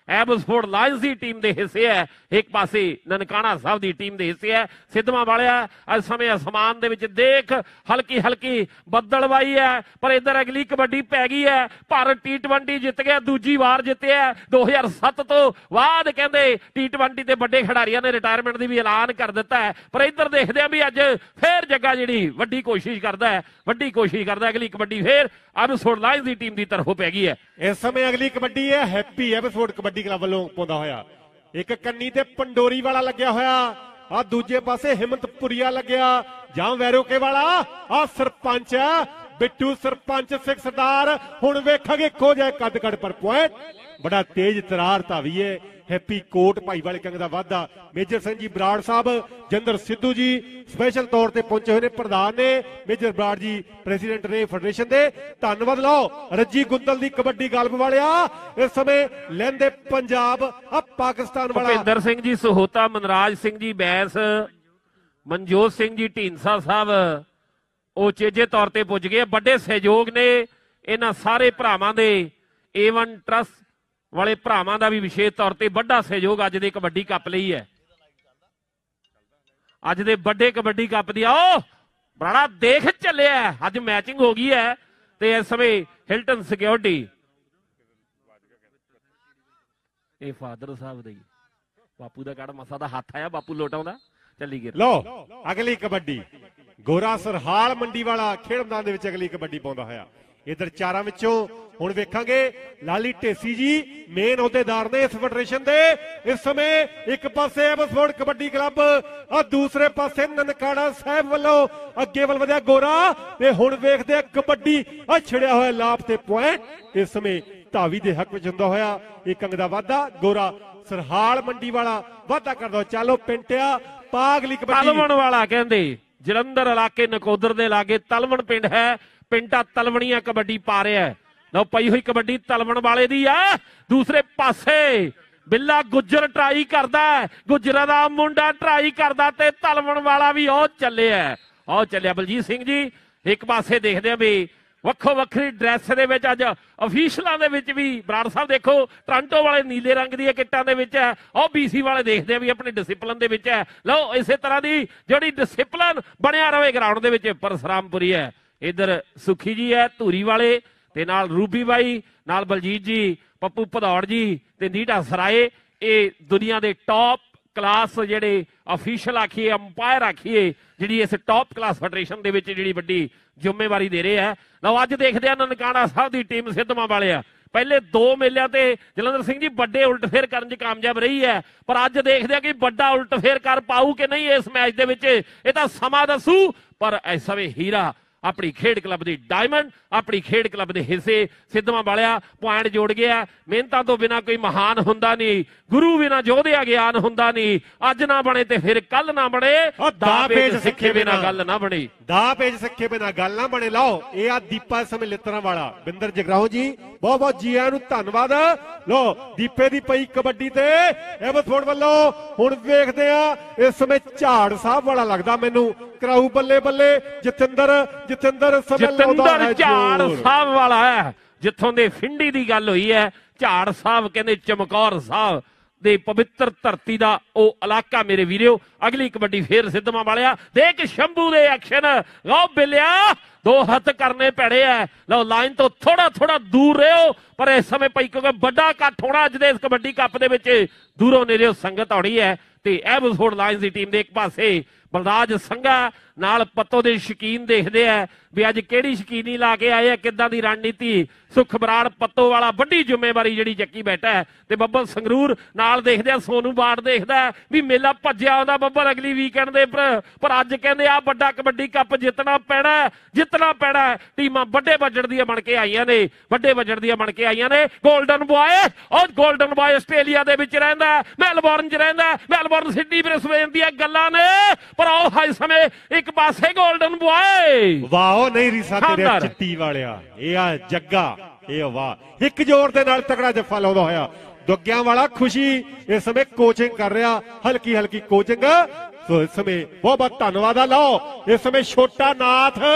ਐਬਸਫੋਰਡ ਲਾਇਨਸ ਦੀ ਟੀਮ ਦੇ ਹਿੱਸੇ ਹੈ, ਇੱਕ ਪਾਸੇ ਨਨਕਾਣਾ ਸਾਹਿਬ ਦੀ ਟੀਮ ਦੇ ਹਿੱਸੇ ਹੈ। ਸਿੱਧਵਾਂ ਵਾਲਿਆ ਅੱਜ ਸਮੇਂ ਅਸਮਾਨ ਦੇ ਵਿੱਚ ਦੇਖ ਹਲਕੀ ਹਲਕੀ ਬੱਦਲਵਾਈ ਹੈ, ਪਰ ਇੱਧਰ ਅਗਲੀ ਕਬੱਡੀ ਪੈ ਗਈ ਹੈ। ਭਾਰਤ T20 ਜਿੱਤ ਗਿਆ, ਦੂਜੀ ਵਾਰ ਜਿੱਤਿਆ 2007 ਤੋਂ ਬਾਅਦ। ਕਹਿੰਦੇ T20 ਤੇ ਵੱਡੇ ਖਿਡਾਰੀਆਂ ਨੇ ਰਿਟਾਇਰਮੈਂਟ ਦੀ ਵੀ ਐਲਾਨ ਕਰ ਦਿੱਤਾ ਹੈ, ਪਰ ਇੱਧਰ ਦੇਖਦੇ ਆ ਵੀ ਅੱਜ ਫੇਰ ਜੱਗਾ ਜਿਹੜੀ ਵੱਡੀ ਕੋਸ਼ਿਸ਼ ਕਰਦਾ ਹੈ, ਵੱਡੀ ਕੋਸ਼ਿਸ਼ ਕਰਦਾ। ਅਗਲੀ ਕਬੱਡੀ ਫੇਰ ਐਬਸਫੋਰਡ ਲਾਇਨਸ ਦੀ ਟੀਮ ਦੀ ਤਰਫੋਂ ਪੈ ਗਈ ਹੈ। ਇਸ ਸਮੇਂ ਅਗਲੀ ਕਬੱਡੀ ਹੈ ਹੈਪੀ ਐਬਸਫੋਰਡ ਕਬੱਡੀ ਕਲੱਬ ਵੱਲੋਂ ਪਾਉਂਦਾ ਹੋਇਆ। ਇੱਕ ਕੰਨੀ ਤੇ ਪੰਡੋਰੀ ਵਾਲਾ ਲੱਗਿਆ ਹੋਇਆ, ਆ ਦੂਜੇ ਪਾਸੇ ਹਿੰਮਤਪੁਰੀਆ ਲੱਗਿਆ ਜਾਂ ਵੈਰੋਕੇ ਵਾਲਾ। ਆ ਸਰਪੰਚ ਹੈ ਬਿੱਟੂ ਸਰਪੰਚ ਸਿੱਖ ਸਰਦਾਰ। ਹੁਣ ਵੇਖਾਂਗੇ ਇੱਕੋ ਜਿਹਾ ਕੱਦ ਕੱਦ ਪਰ ਪੁਆਇੰਟ, ਬੜਾ ਤੇਜ਼ ਤਰਾਰ ਧਾਵੀਏ। ਹੈਪੀ ਕੋਟ ਭਾਈਵਾਲ ਕੰਗ ਦਾ ਵਾਧਾ। ਮੇਜਰ ਸਿੰਘ ਜੀ ਬਰਾੜ ਸਾਹਿਬ, ਜੰਦਰ ਸਿੱਧੂ ਜੀ ਸਪੈਸ਼ਲ ਤੌਰ ਤੇ ਪਹੁੰਚੇ ਹੋਏ ਨੇ, ਪ੍ਰਧਾਨ ਨੇ ਮੇਜਰ ਬਰਾੜ ਜੀ, ਪ੍ਰੈਜ਼ੀਡੈਂਟ ਨੇ ਫੈਡਰੇਸ਼ਨ ਦੇ, ਧੰਨਵਾਦ। ਲਓ ਰੱਜੀ ਗੁੰਦਲ ਦੀ ਕਬੱਡੀ ਗਲਬ ਵਾਲਿਆ ਇਸ ਸਮੇਂ ਲੈਂਦੇ ਪੰਜਾਬ ਆ ਪਾਕਿਸਤਾਨ ਵਾਲਾ। ਭੁਪਿੰਦਰ ਸਿੰਘ ਜੀ ਸਹੋਤਾ, ਮਨਰਾਜ ਸਿੰਘ ਜੀ ਬੈਂਸ, ਮਨਜੋਤ ਸਿੰਘ ਜੀ ਢੀਂਡਸਾ ਸਾਹਿਬ ਉਹ ਚੇਜੇ ਤੌਰ ਤੇ ਪੁੱਜ ਗਏ। ਵੱਡੇ ਸਹਿਯੋਗ ਨੇ ਇਹਨਾਂ ਸਾਰੇ ਭਰਾਵਾਂ ਦੇ, A1 ਟਰਸਟ ਵਾਲੇ ਭਰਾਵਾਂ ਦਾ ਵੀ ਵਿਸ਼ੇਸ਼ ਤੌਰ ਤੇ ਵੱਡਾ ਸਹਿਯੋਗ ਅੱਜ ਦੇ ਕਬੱਡੀ ਕੱਪ ਲਈ ਹੈ। ਅੱਜ ਦੇ ਵੱਡੇ ਕਬੱਡੀ ਕੱਪ ਦੀ ਆਓ ਬੜਾ ਦੇਖ ਚੱਲਿਆ, ਅੱਜ ਮੈਚਿੰਗ ਹੋ ਗਈ ਹੈ ਤੇ ਇਸ ਸਮੇਂ ਹਿਲਟਨ ਸਿਕਿਉਰਿਟੀ ਇਹ ਫਾਦਰ ਸਾਹਿਬ ਦੇ ਬਾਪੂ ਦਾ ਕੜ ਮਸਾ ਦਾ ਹੱਥ ਆਇਆ, ਬਾਪੂ ਲੋਟਾਉਂਦਾ ਚੱਲੀ ਗਿਆ। ਲਓ ਅਗਲੀ ਕਬੱਡੀ ਗੋਰਾ ਸਰਹਾਲ ਮੰਡੀ ਵਾਲਾ ਖੇਡ ਮੈਦਾਨ ਦੇ ਵਿੱਚ ਅਗਲੀ ਕਬੱਡੀ ਪਾਉਂਦਾ ਹੋਇਆ। ਇਧਰ ਚਾਰਾਂ ਵਿੱਚੋਂ ਹੁਣ ਵੇਖਾਂਗੇ ਲਾਲੀ ਢੇਸੀ ਜੀ ਮੇਨ ਅਹੁਦੇਦਾਰ ਨੇ ਇਸ ਫੈਡਰੇਸ਼ਨ ਦੇ। ਇਸ ਸਮੇਂ ਇੱਕ ਪਾਸੇ ਐਬਸਫੋਰਡ ਕਬੱਡੀ ਕਲੱਬ, ਆ ਦੂਸਰੇ ਪਾਸੇ ਨਨਕਾਣਾ ਸਾਹਿਬ ਵੱਲੋਂ ਅੱਗੇ ਵੱਲ ਵਧਿਆ ਗੋਰਾ। ਤੇ ਹੁਣ ਵੇਖਦੇ ਆ ਕਬੱਡੀ ਆ ਛਿੜਿਆ ਹੋਇਆ ਲਾਭ ਤੇ ਪੁਆਇੰਟ ਇਸ ਸਮੇਂ ਧਾਵੀ ਦੇ ਹੱਕ ਵਿੱਚ ਹੁੰਦਾ ਹੋਇਆ। ਇਹ ਕੰਗ ਦਾ ਵਾਧਾ ਗੋਰਾ ਸਰਹਾਲ ਮੰਡੀ ਵਾਲਾ ਵਾਧਾ ਕਰਦਾ। ਚਲੋ ਪਿੰਟਿਆ ਪਾ ਅਗਲੀ ਕਬੱਡੀ। ਤਲਵਣ ਵਾਲਾ ਕਹਿੰਦੇ ਜਲੰਧਰ ਇਲਾਕੇ ਨਕੋਦਰ ਦੇ ਲਾਗੇ ਤਲਵਣ ਪਿੰਡ ਹੈ, ਪਿੰਟਾ ਤਲਵਣੀਆਂ ਕਬੱਡੀ ਪਾ ਰਿਹਾ। ਲਓ ਪਈ ਹੋਈ ਕਬੱਡੀ ਤਲਵਣ ਵਾਲੇ ਦੀ ਆ। ਦੂਸਰੇ ਪਾਸੇ ਬਿੱਲਾ ਗੁੱਜਰ ਟਰਾਈ ਕਰਦਾ, ਗੁੱਜਰਾਂ ਦਾ ਮੁੰਡਾ ਟਰਾਈ ਕਰਦਾ ਤੇ ਤਲਵਣ ਵਾਲਾ ਵੀ ਉਹ ਚੱਲਿਆ, ਉਹ ਚੱਲਿਆ। ਬਲਜੀਤ ਸਿੰਘ ਜੀ ਇੱਕ ਪਾਸੇ ਦੇਖਦੇ ਆ ਵੀ ਵੱਖੋ ਵੱਖਰੀ ਡਰੈਸ ਦੇ ਵਿੱਚ ਅੱਜ ਅਫੀਸ਼ਲਾਂ ਦੇ ਵਿੱਚ ਵੀ ਬਰਾੜ ਸਾਹਿਬ ਦੇਖੋ ਟੋਰਾਂਟੋ ਵਾਲੇ ਨੀਲੇ ਰੰਗ ਦੀਆਂ ਕਿੱਟਾਂ ਦੇ ਵਿੱਚ ਹੈ, ਉਹ BC ਵਾਲੇ ਦੇਖਦੇ ਆ ਵੀ ਆਪਣੀ ਡਿਸਪਲਿਨ ਦੇ ਵਿੱਚ ਹੈ। ਲਓ ਇਸੇ ਤਰ੍ਹਾਂ ਦੀ ਜਿਹੜੀ ਡਿਸਪਲਿਨ ਬਣਿਆ ਰਵੇ ਗਰਾਊਂਡ ਦੇ ਵਿੱਚ। ਪਰਸਰਾਮਪੁਰੀ ਹੈ, ਇਧਰ ਸੁਖੀ ਜੀ ਹੈ ਧੂਰੀ ਵਾਲੇ ਤੇ ਨਾਲ ਰੂਬੀ ਬਾਈ, ਨਾਲ ਬਲਜੀਤ ਜੀ, ਪੱਪੂ ਭਦੌੜ ਜੀ ਤੇ ਨੀਟਾ ਸਰਾਏ। ਇਹ ਦੁਨੀਆ ਦੇ ਟੌਪ ਕਲਾਸ ਜਿਹੜੇ ਅਫੀਸ਼ਲ ਆਖੀਏ, ਅੰਪਾਇਰ ਆਖੀਏ, ਜਿਹੜੀ ਇਸ ਟੌਪ ਕਲਾਸ ਫੈਡਰੇਸ਼ਨ ਦੇ ਵਿੱਚ ਜਿਹੜੀ ਵੱਡੀ ਜ਼ਿੰਮੇਵਾਰੀ ਦੇ ਰਹੇ ਹੈ। ਲਓ ਅੱਜ ਦੇਖਦੇ ਆ ਨਨਕਾਣਾ ਸਾਹਿਬ ਦੀ ਟੀਮ ਸਿੱਧਵਾਂ ਵਾਲਿਆ। ਪਹਿਲੇ 2 ਮੇਲਿਆਂ ਤੇ ਜਲੰਧਰ ਸਿੰਘ ਜੀ ਵੱਡੇ ਉਲਟਫੇਰ ਕਰਨ 'ਚ ਕਾਮਯਾਬ ਰਹੀ ਹੈ, ਪਰ ਅੱਜ ਦੇਖਦੇ ਆ ਕਿ ਵੱਡਾ ਉਲਟਫੇਰ ਕਰ ਪਾਊ ਕਿ ਨਹੀਂ ਇਸ ਮੈਚ ਦੇ ਵਿੱਚ, ਇਹ ਤਾਂ ਸਮਾਂ ਦੱਸੂ। ਪਰ ਇਸ ਸਮੇਂ ਹੀਰਾ ਆਪਣੀ ਖੇਡ ਕਲੱਬ ਦੀ ਡਾਇਮੰਡ, ਆਪਣੀ ਖੇਡ ਕਲੱਬ ਦੇ ਹਿੱਸੇ ਸਿੱਧਵਾਂ ਵਾਲਿਆ ਪੁਆਇੰਟ ਜੋੜ ਗਿਆ। ਮਿਹਨਤਾਂ ਤੋਂ ਬਿਨਾਂ ਕੋਈ ਮਹਾਨ ਹੁੰਦਾ ਨਹੀਂ, ਗੁਰੂ ਬਿਨਾਂ ਜੋਧਿਆ ਗਿਆਨ ਹੁੰਦਾ ਨਹੀਂ। ਅੱਜ ਨਾ ਬਣੇ ਤੇ ਫਿਰ ਕੱਲ ਨਾ ਬਣੇ, ਦਾ ਪੇਜ ਸਿੱਖੇ ਬਿਨਾਂ ਗੱਲ ਨਾ ਬਣੇ, ਦਾ ਪੇਜ ਸਿੱਖੇ ਬਿਨਾਂ ਗੱਲ ਨਾ ਬਣੇ। ਲਓ ਇਹ ਆ ਦੀਪਾ ਇਸ ਸਮੇਂ ਲਿੱਤਰਾਂ ਵਾਲਾ ਬਿੰਦਰ ਜਗਰਾਉਂ ਜੀ, ਬਹੁਤ ਬਹੁਤ ਜੀ ਆਇਆਂ ਨੂੰ ਧੰਨਵਾਦ। ਲਓ ਦੀਪੇ ਦੀ ਪਈ ਕਬੱਡੀ ਤੇ ਐਬਸਫੋਰਡ ਵੱਲੋਂ ਹੁਣ ਵੇਖਦੇ ਆ ਇਸ ਸਮੇਂ ਝਾੜ ਸਾਹਿਬ ਵਾਲਾ ਲੱਗਦਾ ਮੈਨੂੰ ਕਰਾਊ ਬੱਲੇ ਬੱਲੇ। ਜਤਿੰਦਰ ਝਾੜ ਸਾਹਿਬ ਵਾਲਾ ਹੈ, ਜਿੱਥੋਂ ਦੇ ਫਿੰਡੀ ਦੀ ਗੱਲ ਹੋਈ ਹੈ। ਝਾੜ ਸਾਹਿਬ ਕਹਿੰਦੇ ਚਮਕੌਰ ਸਾਹਿਬ ਦੇ ਪਵਿੱਤਰ ਧਰਤੀ ਦਾ ਉਹ ਇਲਾਕਾ ਮੇਰੇ ਵੀਰਿਓ। ਅਗਲੀ ਕਬੱਡੀ ਫੇਰ ਸਿੱਧਵਾਂ ਵਾਲਿਆ। ਦੇਖ ਸ਼ੰਭੂ ਦੇ ਐਕਸ਼ਨ, ਲਓ ਬਿੱਲਿਆ 2 ਹੱਥ ਕਰਨੇ ਪੈੜੇ ਐ। ਲਓ ਲਾਈਨ ਤੋਂ ਥੋੜਾ ਦੂਰ ਰਹੋ, ਪਰ ਇਸ ਸਮੇਂ ਪਈ ਕਿਉਂਕਿ ਵੱਡਾ ਇਕੱਠ ਹੋਣਾ ਅੱਜ ਦੇ ਇਸ ਕਬੱਡੀ ਕੱਪ ਦੇ ਵਿੱਚ। ਦੂਰੋਂ ਨੇੜਿਓਂ ਸੰਗਤ ਆਉਣੀ ਹੈ ਤੇ ਐਬਸਫੋਰਡ ਲਾਇਨਸ ਦੀ ਟੀਮ ਦੇ ਇੱਕ ਪਾਸੇ ਬਲਰਾਜ ਸੰਘਾ ਨਾਲ ਪੱਤੋ ਦੇ ਸ਼ਕੀਨ ਦੇਖਦੇ ਆ ਵੀ ਅੱਜ ਕਿਹੜੀ ਸ਼ਕੀਨੀ ਲਾ ਕੇ ਆਏ ਆ, ਕਿੱਦਾਂ ਦੀ ਰਣਨੀਤੀ। ਸੁਖ ਬਰਾੜ ਪੱਤੋ ਵਾਲਾ ਵੱਡੀ ਜ਼ਿੰਮੇਵਾਰੀ ਜਿਹੜੀ ਚੱਕੀ ਬੈਠਾ ਹੈ ਤੇ ਬੱਬਲ ਸੰਗਰੂਰ ਨਾਲ ਦੇਖਦੇ ਆ। ਸੋਨੂ ਬਾੜ ਦੇਖਦਾ ਵੀ ਮੇਲਾ ਭੱਜਿਆ ਆਉਂਦਾ ਬੱਬਲ ਅਗਲੀ ਵੀਕਐਂਡ ਦੇ ਪਰ ਅੱਜ ਕਹਿੰਦੇ ਆ ਵੱਡਾ ਕਬੱਡੀ ਕੱਪ ਜਿੱਤਣਾ ਪੈਣਾ। ਟੀਮਾਂ ਵੱਡੇ ਬਜਟ ਦੀਆਂ ਬਣ ਕੇ ਆਈਆਂ ਨੇ, ਗੋਲਡਨ ਬॉय ਆਸਟ੍ਰੇਲੀਆ ਦੇ ਵਿੱਚ ਰਹਿੰਦਾ, ਮੈਲਬੌਰਨ 'ਚ ਰਹਿੰਦਾ, ਮੈਲਬੌਰਨ ਸਿਡਨੀ ਬ੍ਰਿਸਬੇਨ ਦੀਆਂ ਗੱਲਾਂ ਨੇ। ਪਰ ਉਹ ਹਾਈ ਸਮੇਂ ਇੱਕ ਪਾਸੇ ਗੋਲਡਨ ਬॉय ਵਾਹ ਨਹੀਂ ਰੀਸਾ ਤੇਰੇ ਚਿੱਟੀ ਵਾਲਿਆ। ਇਹ ਆ ਜੱਗਾ, ਇਹ ਵਾਹ ਇੱਕ ਜ਼ੋਰ ਦੇ ਨਾਲ ਤਕੜਾ ਜੱਫਾ ਲਾਉਂਦਾ ਹੋਇਆ। ਦੁੱਗਿਆਂ ਵਾਲਾ ਖੁਸ਼ੀ ਇਸ ਸਮੇਂ ਕੋਚਿੰਗ ਕਰ ਰਿਹਾ, ਹਲਕੀ ਕੋਚਿੰਗ। ਸੋ ਇਸ ਸਮੇਂ ਬਹੁਤ ਬਹੁਤ ਧੰਨਵਾਦ ਆ। ਲਓ ਇਸ ਸਮੇਂ ਛੋਟਾ ਨਾਥ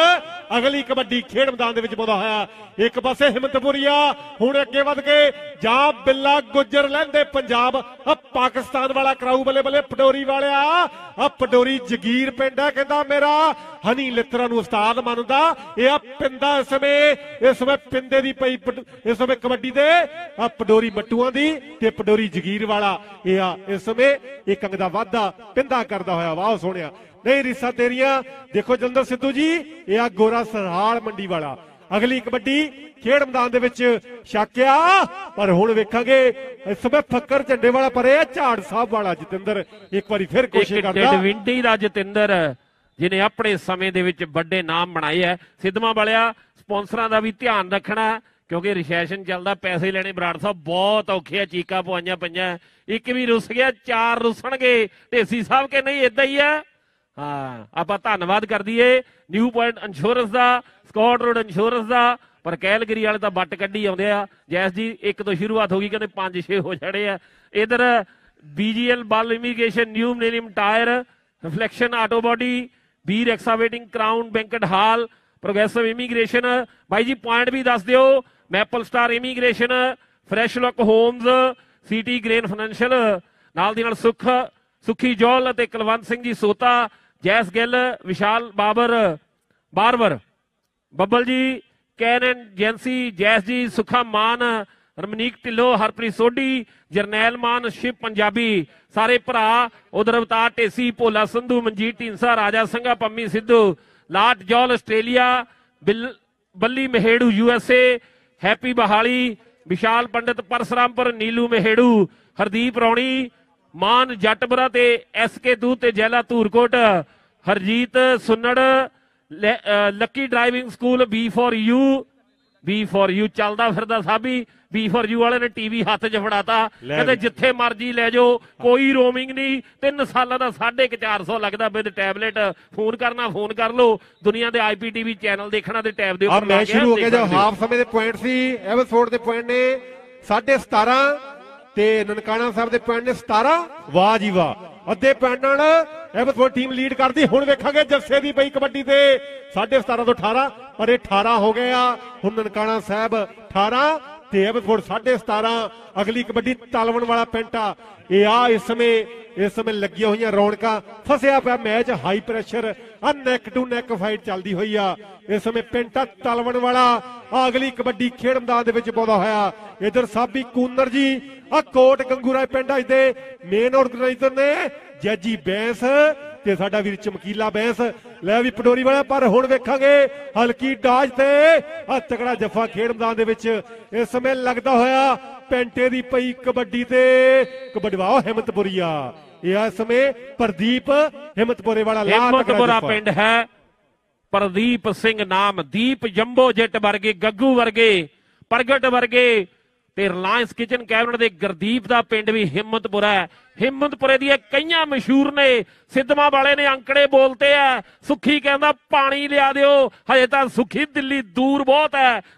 ਅਗਲੀ ਕਬੱਡੀ ਖੇਡ ਮੈਦਾਨ ਦੇ ਵਿੱਚ ਪਾਉਂਦਾ ਹੋਇਆ। ਇੱਕ ਪਾਸੇ ਹਿੰਮਤਪੁਰੀਆ ਹੁਣ ਅੱਗੇ ਵੱਧ ਕੇ ਜਾਂ ਬਿੱਲਾ ਗੁੱਜਰ ਲੈਂਦੇ ਪੰਜਾਬ ਪਾਕਿਸਤਾਨ ਵਾਲਾ ਕਰਾਊ ਬੱਲੇ ਬੱਲੇ ਪਡੋਰੀ ਵਾਲਿਆ ਪਡੋਰੀ ਜਗੀਰ ਪਿੰਡ ਹੈ ਕਹਿੰਦਾ ਮੇਰਾ ਹਨੀ ਲਿੱਤਰਾ ਨੂੰ ਉਸਤਾਦ ਮੰਨਦਾ। ਇਹ ਪਿੰਦਾ ਇਸ ਸਮੇਂ ਪਿੰਦੇ ਦੀ ਪਈ ਇਸ ਸਮੇਂ ਕਬੱਡੀ ਦੇ ਪਡੋਰੀ ਮੱਟੂਆਂ ਦੀ ਤੇ ਪਡੋਰੀ ਜਗੀਰ ਵਾਲਾ ਇਹ ਇਸ ਸਮੇਂ ਇੱਕ ਅੰਗ ਦਾ ਵਾਧਾ ਪਿੰਦਾ ਕਰਦਾ ਹੋਇਆ। ਵਾਹ ਸੋਹਣਿਆ ਨਹੀਂ ਰੀਸਾਂ ਤੇਰੀਆਂ। ਦੇਖੋ ਜਲੰਧਰ ਸਿੱਧੂ ਜੀ ਇਹ ਗੋਰਾ ਸਰਹਾਲ ਮੰਡੀ ਵਾਲਾ ਅਗਲੀ ਕਬੱਡੀ ਖੇਡ ਮੈਦਾਨ ਦੇ ਵਿੱਚ ਛਾਕਿਆ। ਪਰ ਹੁਣ ਵੇਖਾਂਗੇ ਇਸ ਸਮੇਂ ਫੱਕਰ ਝੰਡੇ ਵਾਲਾ ਪਰੇ ਝਾੜ ਸਾਹਿਬ ਵਾਲਾ ਜਤਿੰਦਰ ਇੱਕ ਵਾਰੀ ਫਿਰ ਕੋਸ਼ਿਸ਼ ਕਰਦਾ। ਵਿੰਡੀ ਦਾ ਜਤਿੰਦਰ ਜਿਹਨੇ ਆਪਣੇ ਸਮੇਂ ਦੇ ਵਿੱਚ ਵੱਡੇ ਨਾਮ ਬਣਾਏ ਹੈ। ਸਿੱਧਵਾਂ ਵਾਲਿਆ ਸਪਾਂਸਰਾਂ ਦਾ ਵੀ ਧਿਆਨ ਰੱਖਣਾ ਕਿਉਂਕਿ ਰਿਸੈਸ਼ਨ ਚੱਲਦਾ, ਪੈਸੇ ਲੈਣੇ ਬਰਾੜ ਸਾਹਿਬ ਬਹੁਤ ਔਖੇ ਆ, ਚੀਕਾਂ ਪਵਾਈਆਂ ਪਈਆਂ। ਇੱਕ ਵੀ ਰੁੱਸ ਗਿਆ, 4 ਰੁੱਸਣਗੇ ਢੇਸੀ ਸਾਹਿਬ ਕੇ ਨਹੀਂ ਇਦਾਂ ਹੀ ਹੈ। ਹਾਂ ਆਪਾਂ ਧੰਨਵਾਦ ਕਰ ਦਈਏ ਨਿਊ ਪੁਆਇੰਟ ਇੰਸ਼ੋਰੈਂਸ ਦਾ, ਸਕਾਟ ਰੋਡ ਇੰਸ਼ੋਰੈਂਸ ਦਾ। ਪਰ ਕੈਲਗਰੀ ਵਾਲੇ ਤਾਂ ਬੱਟ ਕੱਢੀ ਆਉਂਦੇ ਆ। ਜੈਸ ਜੀ 1 ਤੋਂ ਸ਼ੁਰੂਆਤ ਹੋ ਗਈ, ਕਹਿੰਦੇ 5-6 ਹੋ ਜਾਣੇ ਆ। ਇਧਰ BGL Bal Immigration New Millennium Tire Reflection Auto Body Veer Excavating Crown Banquet Hall Progressive Immigration. ਬਾਈ ਜੀ ਪੁਆਇੰਟ ਵੀ ਦੱਸ ਦਿਓ। Maple Star Immigration, Fresh Look Homes, City Grain Financial, ਨਾਲ ਦੀ ਨਾਲ ਸੁਖੀ ਜੋਲ ਅਤੇ ਕੁਲਵੰਤ ਸਿੰਘ ਜੀ ਸੋਤਾ, ਜੈਸ ਗਿੱਲ, ਵਿਸ਼ਾਲ ਬਾਰਵਰ, ਬੱਬਲ ਜੀ, ਕੈਨ ਐਂਡ ਜੈਂਸੀ, ਜੈਸ ਜੀ, ਸੁਖਾ ਮਾਨ, ਰਮਨੀਕ ਢਿੱਲੋਂ, ਹਰਪ੍ਰੀਤ ਸੋਢੀ, ਜਰਨੈਲ ਮਾਨ, ਸ਼ਿਵ ਪੰਜਾਬੀ, ਸਾਰੇ ਭਰਾ। ਉਧਰ ਅਵਤਾਰ ਢੇਸੀ, ਭੋਲਾ Sandhu, Manjit Dhindsa, Raja Sangha, Pammi Sidhu, Lat Jaul Australia, Balli Maheru USA, Happy Bahali, Vishal ਪੰਡਿਤ ਪਰਸਰਾਮਪੁਰ, ਨੀਲੂ ਮਹੇੜੂ, ਹਰਦੀਪ ਰੌਣੀ, ਮਾਨ ਜੱਟਬਰਾ ਤੇ SK ਦੂ ਤੇ Jaila Dhurkot, Harjit Sunnar, Lucky Driving School, B for you ਚੱਲਦਾ ਫਿਰਦਾ ਸਾਬੀ। B for you ਵਾਲੇ ਨੇ TV ਹੱਥ 'ਚ ਫੜਾਤਾ, ਕਹਿੰਦੇ ਜਿੱਥੇ ਮਰਜੀ ਲੈ ਜਾਓ, ਕੋਈ ਰੋਮਿੰਗ ਨਹੀਂ। 3 ਸਾਲਾਂ ਦਾ 450 ਲੱਗਦਾ ਵਿਦ ਟੈਬਲੇਟ। ਫੋਨ ਕਰਨਾ ਫੋਨ ਕਰ ਲਓ, ਦੁਨੀਆ ਦੇ IPTV ਚੈਨਲ ਦੇਖਣਾ ਤੇ ਟੈਬ ਦੇ ਉੱਪਰ ਮੈਚ ਸ਼ੁਰੂ ਹੋ ਗਿਆ। ਜੋ ਹਾਫ ਸਮੇਂ ਦੇ ਪੁਆਇੰਟ ਸੀ ਐਵਸਫੋਰਡ ਦੇ ਪੁਆਇੰਟ ਨੇ 17.5 ਤੇ ਨਨਕਾਣਾ ਸਾਹਿਬ ਦੇ ਪੁਆਇੰਟ ਨੇ 17। ਵਾਹ ਜੀ ਵਾਹ, ਅੱਧੇ ਪੁਆਇੰਟ ਨਾਲ ਐਵਸਫੋਰਡ ਟੀਮ ਲੀਡ ਕਰਦੀ। ਹੁਣ ਵੇਖਾਂਗੇ ਜੱਸੇ ਦੀ ਪਈ ਕਬੱਡੀ ਤੇ 17.5 ਤੋਂ 18, ਪਰ ਇਹ 18 ਹੋ ਗਿਆ। ਹੁਣ ਨਨਕਾਣਾ ਸਾਹਿਬ 18 ਤੇ ਐਵਸਫੋਰਡ 17.5। ਅਗਲੀ ਕਬੱਡੀ ਤਾਲਵਣ ਵਾਲਾ ਪਿੰਡ ਆ। ਇਹ ਇਸ ਸਮੇਂ ਲੱਗੀਆਂ ਹੋਈਆਂ ਰੌਣਕਾਂ, ਫਸਿਆ ਪਿਆ match, high pressure, neck to neck fight ਚੱਲਦੀ ਹੋਈ ਆ ਇਸ ਸਮੇਂ। ਪਿੰਡ ਤਾਲਵਣ ਵਾਲਾ ਅਗਲੀ ਕਬੱਡੀ ਖੇਡ ਮੈਦਾਨ ਦੇ ਵਿੱਚ ਪਾਉਂਦਾ ਹੋਇਆ। ਇਧਰ ਸਾਬੀ ਕੂਨਰ ਜੀ ਕੋਟ ਗੰਗੂਰਾਏ ਪਿੰਡ ਅੱਜ ਦੇ ਮੇਨ ਆਰਗੇਨਾਈਜ਼ਰ ਨੇ ਜੈਜੀ ਬੈਂਸ ਤੇ ਸਾਡਾ ਵੀਰ ਚਮਕੀਲਾ ਬੈਂਸ। ਲੈ ਵੀ ਪਡੋਰੀ ਵਾਲਾ, ਪਰ ਹੁਣ ਵੇਖਾਂਗੇ ਹਲਕੀ ਡਾਜ ਤੇ ਤਕੜਾ ਜੱਫਾ ਖੇਡ ਮੈਦਾਨ ਦੇ ਵਿੱਚ ਇਸ ਸਮੇਂ ਲੱਗਦਾ ਹੋਇਆ। ਪੈਂਟੇ ਦੀ ਪਈ ਕਬੱਡੀ ਤੇ ਕਬੱਡੀ ਵਾਹ ਹਿੰਮਤਪੁਰੀਆ। ਇਹ ਇਸ ਸਮੇਂ ਪ੍ਰਦੀਪ ਹਿੰਮਤਪੁਰੇ ਵਾਲਾ ਹਿੰਮਤਪੁਰਾ ਪਿੰਡ ਹੈ। ਪ੍ਰਦੀਪ ਸਿੰਘ ਨਾਮ, ਦੀਪ ਜੰਬੋ ਜੱਟ ਵਰਗੇ, ਗੱਗੂ ਵਰਗੇ, ਪ੍ਰਗਟ ਵਰਗੇ ਤੇ ਰਿਲਾਇੰਸ ਕਿਚਨ ਕੈਬਨਿਟ ਦੇ ਗੁਰਦੀਪ ਦਾ ਪਿੰਡ ਵੀ ਹਿੰਮਤਪੁਰਾ ਹੈ। ਹਿੰਮਤਪੁਰੇ ਦੀਆਂ ਕਈਆਂ ਮਸ਼ਹੂਰ ਨੇ। ਸਿੱਧਵਾਂ ਵਾਲੇ ਨੇ ਅੰਕੜੇ ਬੋਲਤੇ ਆ। ਸੁਖੀ ਕਹਿੰਦਾ ਪਾਣੀ ਲਿਆ ਦਿਓ, ਹਜੇ ਤਾਂ ਸੁਖੀ ਦਿੱਲੀ ਦੂਰ ਬਹੁਤ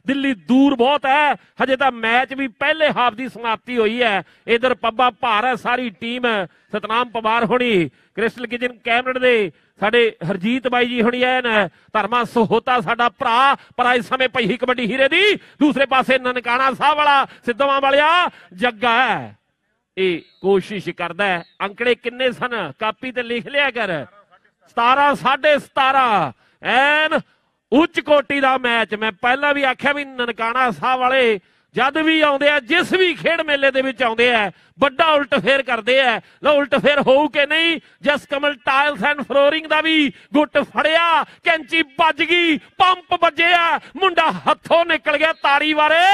ਹੈ, ਹਜੇ ਤਾਂ ਮੈਚ ਵੀ ਪਹਿਲੇ ਹਾਫ ਦੀ ਸਮਾਪਤੀ ਹੋਈ ਹੈ। ਇਧਰ ਪੱਬਾ ਭਾਰ ਹੈ ਸਾਰੀ ਟੀਮ। ਸਤਨਾਮ ਪਵਾਰ ਹੋਣੀ, ਕ੍ਰਿਸਟਲ ਕਿਚਨ ਕੈਬਨਿਟ ਦੇ ਸਾਡੇ ਹਰਜੀਤ ਬਾਈ ਜੀ ਹੋਣੀ ਐਨ, ਧਰਮਾ ਸਹੋਤਾ ਸਾਡਾ ਭਰਾ। ਪਰ ਇਸ ਸਮੇਂ ਪਈ ਕਬੱਡੀ ਹੀਰੇ ਦੀ। ਦੂਸਰੇ ਪਾਸੇ ਨਨਕਾਣਾ ਸਾਹਿਬ ਵਾਲਾ ਸਿੱਧਵਾਂ ਵਾਲਿਆ ਜੱਗਾ ਹੈ, ਇਹ ਕੋਸ਼ਿਸ਼ ਕਰਦਾ ਹੈ। ਅੰਕੜੇ ਕਿੰਨੇ ਸਨ ਕਾਪੀ ਤੇ ਲਿਖ ਲਿਆ ਕਰ। 17 17.5 ਐਨ ਉੱਚ ਕੋਟੀ ਦਾ ਮੈਚ। ਮੈਂ ਪਹਿਲਾਂ ਵੀ ਆਖਿਆ ਵੀ ਨਨਕਾਣਾ ਸਾਹਿਬ ਵਾਲੇ ਜਦ ਵੀ ਆਉਂਦੇ ਆ, ਜਿਸ ਵੀ ਖੇਡ ਮੇਲੇ ਦੇ ਵਿੱਚ ਆਉਂਦੇ ਆ, ਵੱਡਾ ਉਲਟ ਫੇਰ ਕਰਦੇ ਆ। ਲੋ ਉਲਟ ਫੇਰ ਹੋਊ ਕਿ ਨਹੀਂ। Jas Kamal Tiles and Flooring ਦਾ ਵੀ ਗੁੱਟ ਫੜਿਆ, ਕੈਂਚੀ ਵੱਜ ਗਈ, ਪੰਪ ਵੱਜਿਆ, ਮੁੰਡਾ ਹੱਥੋਂ ਨਿਕਲ ਗਿਆ ਤਾੜੀ ਵਾਰੇ।